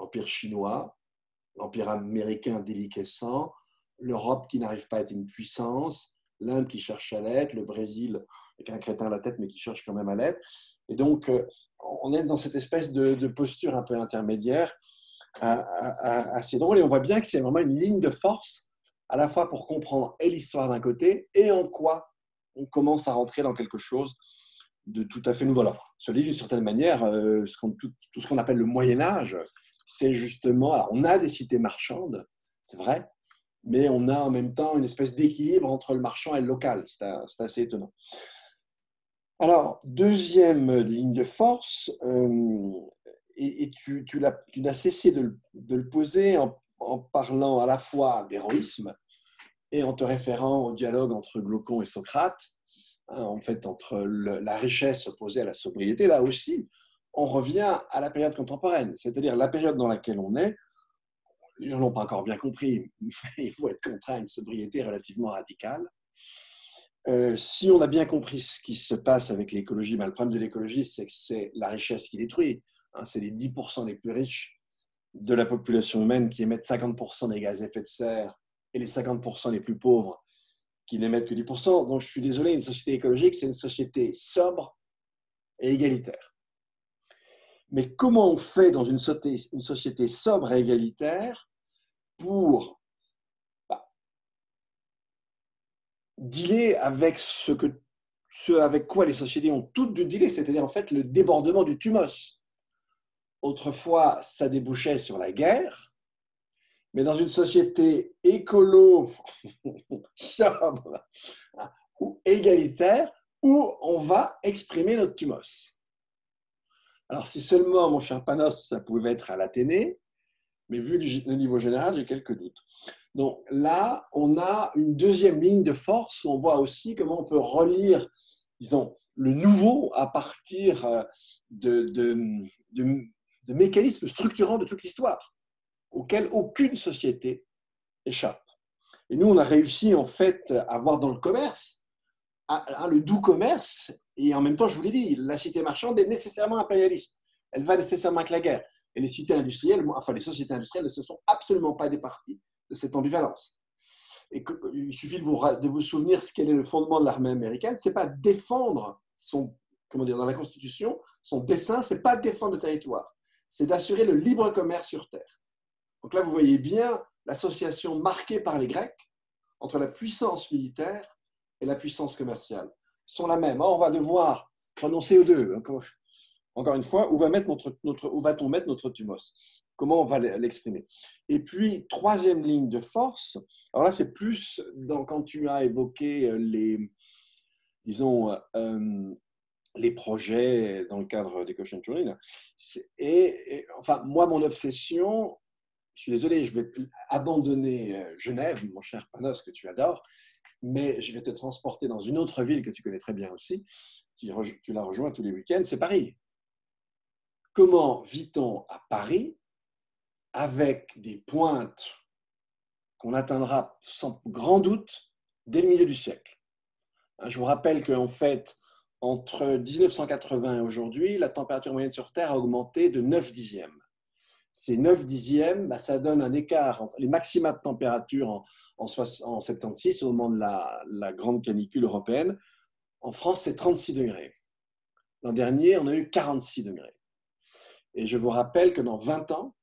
l'Empire chinois, l'Empire américain déliquescent, l'Europe qui n'arrive pas à être une puissance, l'Inde qui cherche à l'être, le Brésil avec un crétin à la tête mais qui cherche quand même à l'être. Et donc, on est dans cette espèce de, de posture un peu intermédiaire assez drôle. Et on voit bien que c'est vraiment une ligne de force, à la fois pour comprendre et l'histoire d'un côté, et en quoi on commence à rentrer dans quelque chose de tout à fait nouveau. Alors, ce livre, d'une certaine manière, euh, ce qu'on, tout, tout ce qu'on appelle le Moyen-Âge, c'est justement, alors on a des cités marchandes, c'est vrai, mais on a en même temps une espèce d'équilibre entre le marchand et le local. C'est, c'est assez étonnant. Alors, deuxième ligne de force, euh, et, et tu, tu, l'as, tu n'as cessé de, de le poser en, en parlant à la fois d'héroïsme et en te référant au dialogue entre Glaucon et Socrate, hein, en fait, entre le, la richesse opposée à la sobriété. Là aussi, on revient à la période contemporaine, c'est-à-dire la période dans laquelle on est. Les gens n'ont pas encore bien compris, mais il faut être contraint à une sobriété relativement radicale. Euh, si on a bien compris ce qui se passe avec l'écologie, ben, le problème de l'écologie, c'est que c'est la richesse qui détruit. Hein, c'est les dix pour cent les plus riches de la population humaine qui émettent cinquante pour cent des gaz à effet de serre et les cinquante pour cent les plus pauvres qui n'émettent que dix pour cent. Donc, je suis désolé, une société écologique, c'est une société sobre et égalitaire. Mais comment on fait dans une société, une société sobre et égalitaire pour bah, dealer avec ce, que, ce avec quoi les sociétés ont toutes dû dealer, c'est-à-dire en fait le débordement du thumos. Autrefois, ça débouchait sur la guerre, mais dans une société écolo, sobre ou égalitaire, où on va exprimer notre thumos. Alors, si seulement, mon cher Panos, ça pouvait être à l'Athénée, mais vu le niveau général, j'ai quelques doutes. Donc là, on a une deuxième ligne de force où on voit aussi comment on peut relire, disons, le nouveau à partir de, de, de, de mécanismes structurants de toute l'histoire, auxquels aucune société échappe. Et nous, on a réussi en fait à voir dans le commerce, à, à le doux commerce, et en même temps, je vous l'ai dit, la cité marchande est nécessairement impérialiste. Elle va nécessairement avec la guerre. Et les cités industrielles, enfin les sociétés industrielles ne se sont absolument pas départies de cette ambivalence. Et que, il suffit de vous, de vous souvenir ce qu'est le fondement de l'armée américaine, c'est pas défendre son, comment dire, dans la Constitution, son dessein, c'est pas défendre le territoire, c'est d'assurer le libre commerce sur terre. Donc là, vous voyez bien l'association marquée par les Grecs entre la puissance militaire et la puissance commerciale. Ils sont la même. Or, on va devoir prononcer aux deux. Encore une fois, où, va mettre notre, notre, où va-t-on mettre notre thumos? Comment on va l'exprimer? Et puis, troisième ligne de force, alors là, c'est plus dans, quand tu as évoqué les, disons, euh, les projets dans le cadre des Cochin Turing. Et, et enfin, moi, mon obsession, je suis désolé, je vais abandonner Genève, mon cher Panos, que tu adores, mais je vais te transporter dans une autre ville que tu connais très bien aussi. Tu, tu la rejoins tous les week-ends, c'est Paris. Comment vit-on à Paris avec des pointes qu'on atteindra sans grand doute dès le milieu du siècle? Je vous rappelle qu'en fait, entre dix-neuf cent quatre-vingts et aujourd'hui, la température moyenne sur Terre a augmenté de neuf dixièmes. Ces neuf dixièmes, bah, ça donne un écart entre les maxima de température en, en, en soixante-seize, au moment de la, la grande canicule européenne. En France, c'est trente-six degrés. L'an dernier, on a eu quarante-six degrés. Et je vous rappelle que dans vingt ans,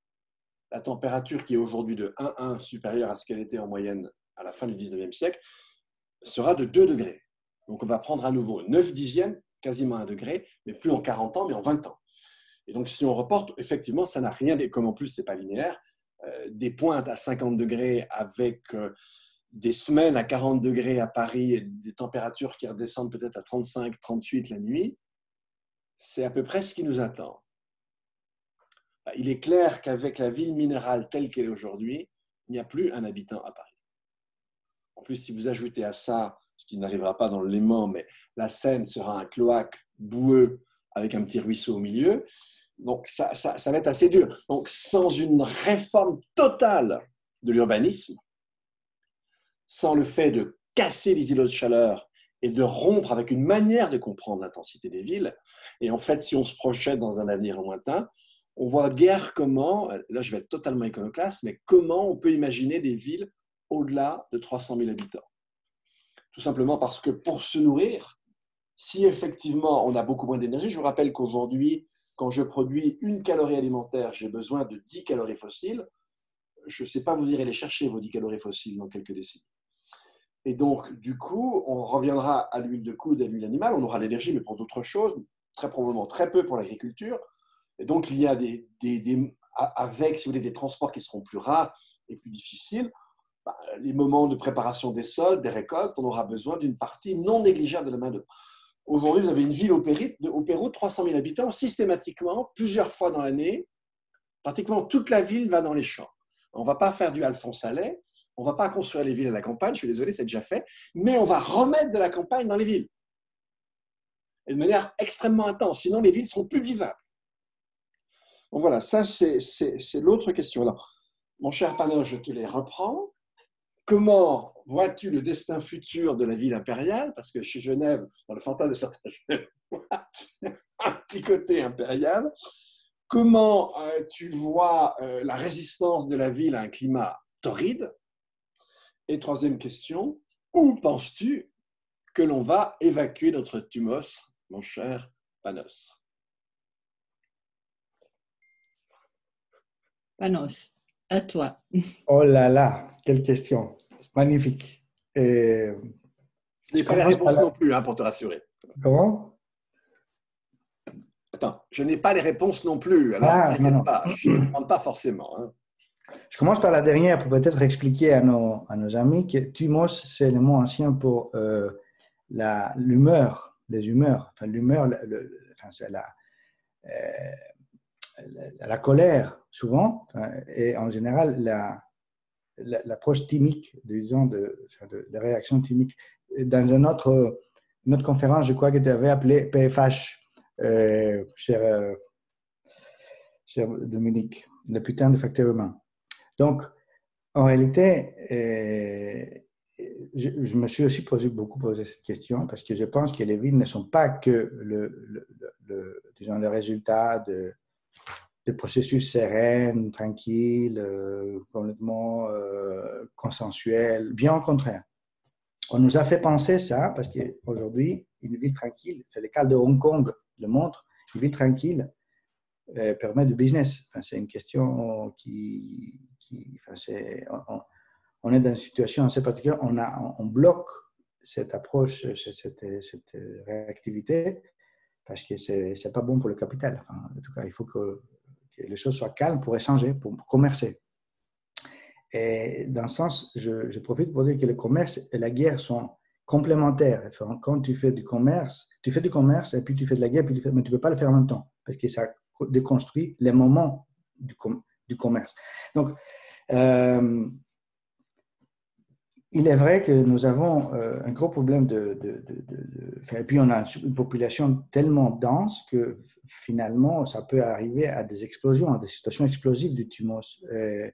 la température qui est aujourd'hui de un virgule un supérieure à ce qu'elle était en moyenne à la fin du dix-neuvième siècle sera de deux degrés. Donc on va prendre à nouveau neuf dixièmes, quasiment un degré, mais plus en quarante ans, mais en vingt ans. Et donc si on reporte, effectivement, ça n'a rien, comme en plus ce n'est pas linéaire, euh, des pointes à cinquante degrés avec euh, des semaines à quarante degrés à Paris et des températures qui redescendent peut-être à trente-cinq, trente-huit la nuit, c'est à peu près ce qui nous attend. Il est clair qu'avec la ville minérale telle qu'elle est aujourd'hui, il n'y a plus un habitant à Paris. En plus, si vous ajoutez à ça, ce qui n'arrivera pas dans le Léman, mais la Seine sera un cloaque boueux avec un petit ruisseau au milieu, donc ça, ça, ça va être assez dur. Donc sans une réforme totale de l'urbanisme, sans le fait de casser les îlots de chaleur et de rompre avec une manière de comprendre l'intensité des villes, et en fait, si on se projette dans un avenir lointain, on voit guère comment, là je vais être totalement iconoclaste, mais comment on peut imaginer des villes au-delà de trois cent mille habitants. Tout simplement parce que pour se nourrir, si effectivement on a beaucoup moins d'énergie, je vous rappelle qu'aujourd'hui, quand je produis une calorie alimentaire, j'ai besoin de dix calories fossiles. Je ne sais pas, vous irez les chercher, vos dix calories fossiles, dans quelques décennies. Et donc, du coup, on reviendra à l'huile de coude, à l'huile animale, on aura l'énergie, mais pour d'autres choses, très probablement très peu pour l'agriculture. Et donc, il y a des, des, des, avec, si vous voulez, des transports qui seront plus rares et plus difficiles, bah, les moments de préparation des sols, des récoltes, on aura besoin d'une partie non négligeable de la main-d'œuvre. Aujourd'hui, vous avez une ville au Pérou, au Pérou, trois cent mille habitants, systématiquement, plusieurs fois dans l'année, pratiquement toute la ville va dans les champs. On ne va pas faire du Alphonse Allais, on ne va pas construire les villes à la campagne, je suis désolé, c'est déjà fait, mais on va remettre de la campagne dans les villes. Et de manière extrêmement intense, sinon les villes seront plus vivables. Donc voilà, ça c'est l'autre question. Alors, mon cher Panos, je te les reprends. Comment vois-tu le destin futur de la ville impériale? Parce que chez Genève, dans le fantasme de certains Genèves, un petit côté impérial. Comment euh, tu vois euh, la résistance de la ville à un climat torride? Et troisième question, où penses-tu que l'on va évacuer notre thumos, mon cher Panos? Panos, à toi. Oh là là, quelle question. Magnifique. Et Je n'ai pas les réponses la... non plus, hein, pour te rassurer. Comment? Attends, je n'ai pas les réponses non plus, alors ah, t'inquiète pas, je ne demande pas forcément. Hein. Je commence par la dernière pour peut-être expliquer à nos, à nos amis que thumos, c'est le mot ancien pour euh, l'humeur, les humeurs. Enfin, l'humeur, le, le, enfin, c'est la, euh, la, la colère, souvent, enfin, et en général, la, l'approche thymique, disons, de, de, de réaction thymique. Dans une autre, une autre conférence, je crois que tu avais appelé P F H, euh, cher, euh, cher Dominique, le putain de facteur humain. Donc, en réalité, euh, je, je me suis aussi posé, beaucoup posé cette question parce que je pense que les villes ne sont pas que le, le, le, le, disons, le résultat de, de processus sereins, tranquilles, euh, complètement euh, consensuels. Bien au contraire. On nous a fait penser ça parce qu'aujourd'hui, une ville tranquille, c'est le cas de Hong Kong, le montre, une ville tranquille euh, permet du business. Enfin, c'est une question qui... qui enfin, c'est, on, on est dans une situation assez particulière, on, a, on bloque cette approche, cette, cette réactivité parce que ce n'est pas bon pour le capital. Enfin, en tout cas, il faut que que les choses soient calmes pour échanger, pour commercer. Et dans ce sens, je, je profite pour dire que le commerce et la guerre sont complémentaires. Quand tu fais du commerce, tu fais du commerce et puis tu fais de la guerre, puis tu fais, mais tu ne peux pas le faire en même temps parce que ça déconstruit les moments du, com, du commerce. Donc, euh, il est vrai que nous avons euh, un gros problème de, de, de, de, de... Enfin, et puis on a une population tellement dense que finalement, ça peut arriver à des explosions, à des situations explosives du thumos. Euh,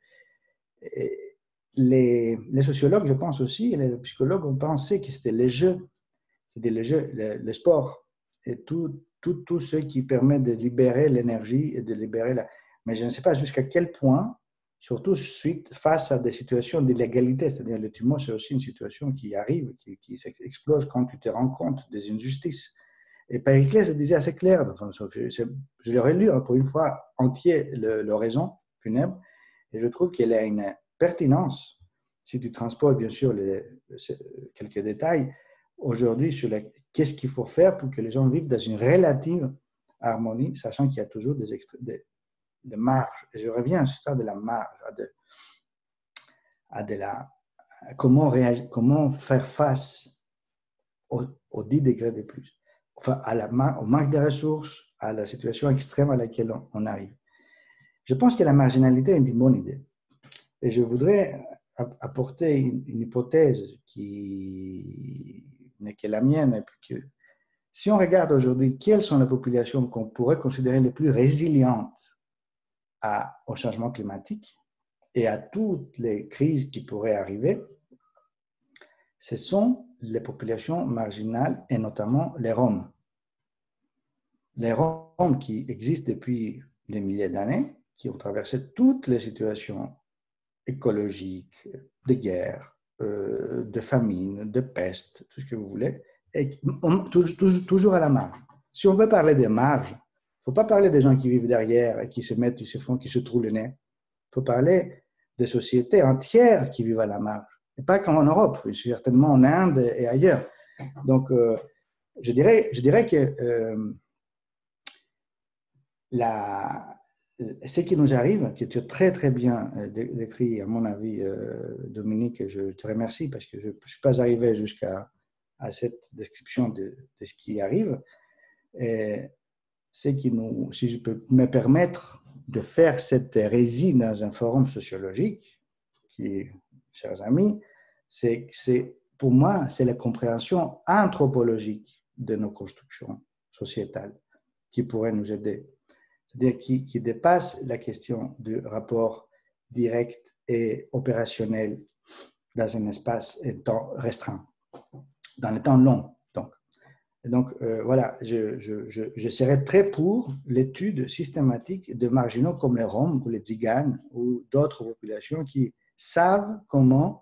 les, les sociologues, je pense aussi, et les psychologues ont pensé que c'était les jeux, c'était les jeux, le, le sport, et tout, tout, tout ce qui permet de libérer l'énergie et de libérer la... Mais je ne sais pas jusqu'à quel point, surtout suite, face à des situations d'illégalité, c'est-à-dire le thumos, c'est aussi une situation qui arrive, qui, qui explose quand tu te rends compte des injustices. Et Périclès le disait assez clair, enfin, je l'aurais lu hein, pour une fois entier l'oraison funèbre, et je trouve qu'elle a une pertinence, si tu transportes bien sûr les, quelques détails, aujourd'hui sur qu'est-ce qu'il faut faire pour que les gens vivent dans une relative harmonie, sachant qu'il y a toujours des, extra, des, des marges. Et je reviens sur ça de la marge, à de, à de la, à comment, réagir, comment faire face aux, aux dix degrés de plus, enfin, à la, au manque de ressources, à la situation extrême à laquelle on, on arrive. Je pense que la marginalité est une bonne idée. Et je voudrais apporter une, une hypothèse qui n'est que la mienne. Que si on regarde aujourd'hui quelles sont les populations qu'on pourrait considérer les plus résilientes à, au changement climatique et à toutes les crises qui pourraient arriver, ce sont les populations marginales et notamment les Roms. Les Roms qui existent depuis des milliers d'années, qui ont traversé toutes les situations écologiques, de guerre, euh, de famine, de peste, tout ce que vous voulez, et on, toujours à la marge. Si on veut parler des marges, il ne faut pas parler des gens qui vivent derrière et qui se mettent, qui se font, qui se trouent le nez. Il faut parler des sociétés entières qui vivent à la marge. Et pas qu'en Europe, certainement en Inde et ailleurs. Donc, euh, je, dirais, je dirais que euh, la, ce qui nous arrive, que tu as très très bien décrit, à mon avis, euh, Dominique, je te remercie parce que je ne suis pas arrivé jusqu'à à cette description de, de ce qui arrive. C'est qui nous, si je peux me permettre de faire cette hérésie dans un forum sociologique, qui, chers amis, c'est, c'est, pour moi, c'est la compréhension anthropologique de nos constructions sociétales qui pourrait nous aider. C'est-à-dire qui, qui dépasse la question du rapport direct et opérationnel dans un espace et temps restreint, dans le temps long. Donc, donc euh, voilà, je, je, je, je serais très pour l'étude systématique de marginaux comme les Roms ou les Tziganes ou d'autres populations qui savent comment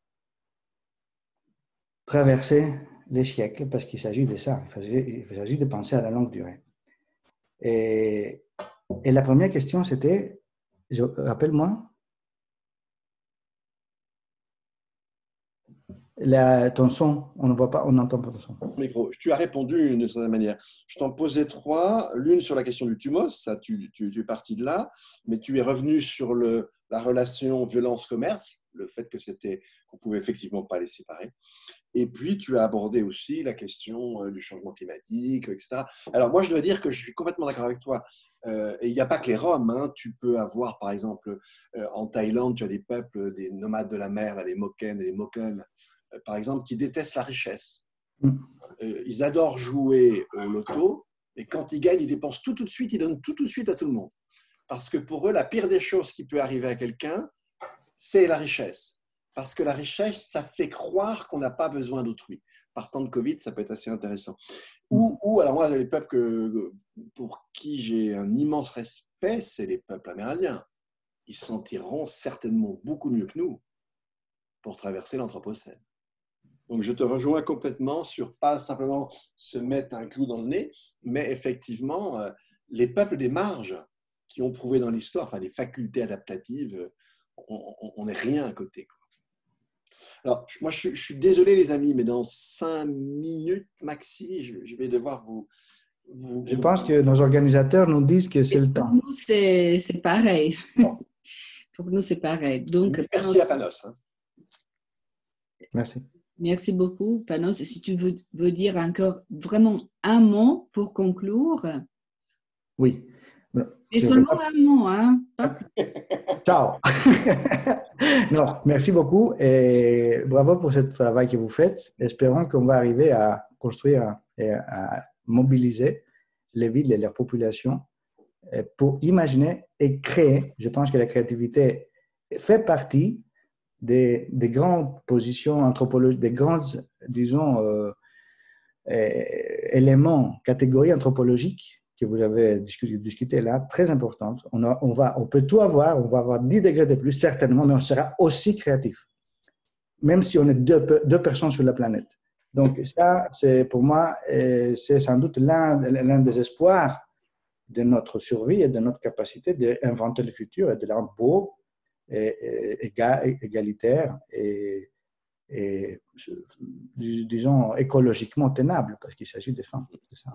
traverser les siècles, parce qu'il s'agit de ça, il s'agit de penser à la longue durée. Et, et la première question, c'était, rappelle-moi, la, ton son, on ne voit pas, on n'entend pas ton son. Micro. Tu as répondu d'une certaine manière. Je t'en posais trois. L'une sur la question du tumos, ça, tu, tu, tu es parti de là, mais tu es revenu sur le, la relation violence-commerce, le fait que c'était, qu'on pouvait effectivement pas les séparer. Et puis, tu as abordé aussi la question du changement climatique, et cetera. Alors, moi, je dois dire que je suis complètement d'accord avec toi. Euh, et il n'y a pas que les Roms. Hein. Tu peux avoir, par exemple, euh, en Thaïlande, tu as des peuples, des nomades de la mer, là, les Moken et les Moken, euh, par exemple, qui détestent la richesse. Euh, ils adorent jouer au loto, et quand ils gagnent, ils dépensent tout tout de suite, ils donnent tout tout de suite à tout le monde. Parce que pour eux, la pire des choses qui peut arriver à quelqu'un, c'est la richesse. Parce que la richesse, ça fait croire qu'on n'a pas besoin d'autrui. Par temps de Covid, ça peut être assez intéressant. Ou, ou alors moi, les peuples que, pour qui j'ai un immense respect, c'est les peuples amérindiens. Ils s'en tireront certainement beaucoup mieux que nous pour traverser l'Anthropocène. Donc, je te rejoins complètement sur pas simplement se mettre un clou dans le nez, mais effectivement, les peuples des marges qui ont prouvé dans l'histoire, enfin, les facultés adaptatives, on n'est rien à côté. Quoi. Alors, moi, je, je suis désolé, les amis, mais dans cinq minutes maxi, je, je vais devoir vous, vous... Je pense que nos organisateurs nous disent que c'est le temps. Pour nous, c'est, c'est pareil. Pour nous, c'est pareil. Donc, merci à Panos. Hein. Merci. Merci beaucoup, Panos. Si tu veux, veux dire encore vraiment un mot pour conclure. Oui. Mais seulement pas... un mot, hein? Pas... Ciao. Non, merci beaucoup et bravo pour ce travail que vous faites. Espérons qu'on va arriver à construire et à mobiliser les villes et leurs populations pour imaginer et créer. Je pense que la créativité fait partie des, des grandes positions anthropologiques, des grands, disons, euh, éléments, catégories anthropologiques que vous avez discuté, discuté là, très importante. On, a, on, va, on peut tout avoir, on va avoir dix degrés de plus, certainement, mais on sera aussi créatif, même si on est deux, deux personnes sur la planète. Donc ça, c'est pour moi, c'est sans doute l'un, l'un des espoirs de notre survie et de notre capacité d'inventer le futur et de le rendre beau, et, et, égalitaire et, et, disons, écologiquement tenable, parce qu'il s'agit de femmes. C'est ça.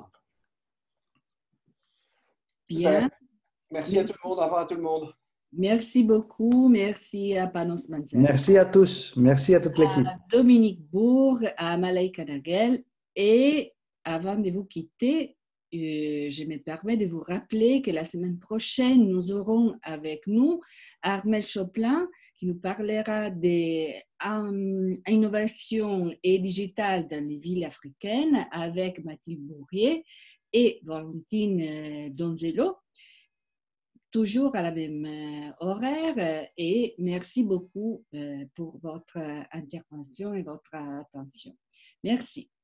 Bien. Merci à tout le monde. Au revoir à tout le monde. Merci beaucoup. Merci à Panos Manzanera. Merci à tous. Merci à toute l'équipe. À Dominique Bourg, à Malaika Nagel. Et avant de vous quitter, euh, je me permets de vous rappeler que la semaine prochaine, nous aurons avec nous Armel Choplin qui nous parlera des um, innovations et digitales dans les villes africaines avec Mathilde Bourrier et Valentine Donzello, toujours à la même horaire. Et merci beaucoup pour votre intervention et votre attention. Merci.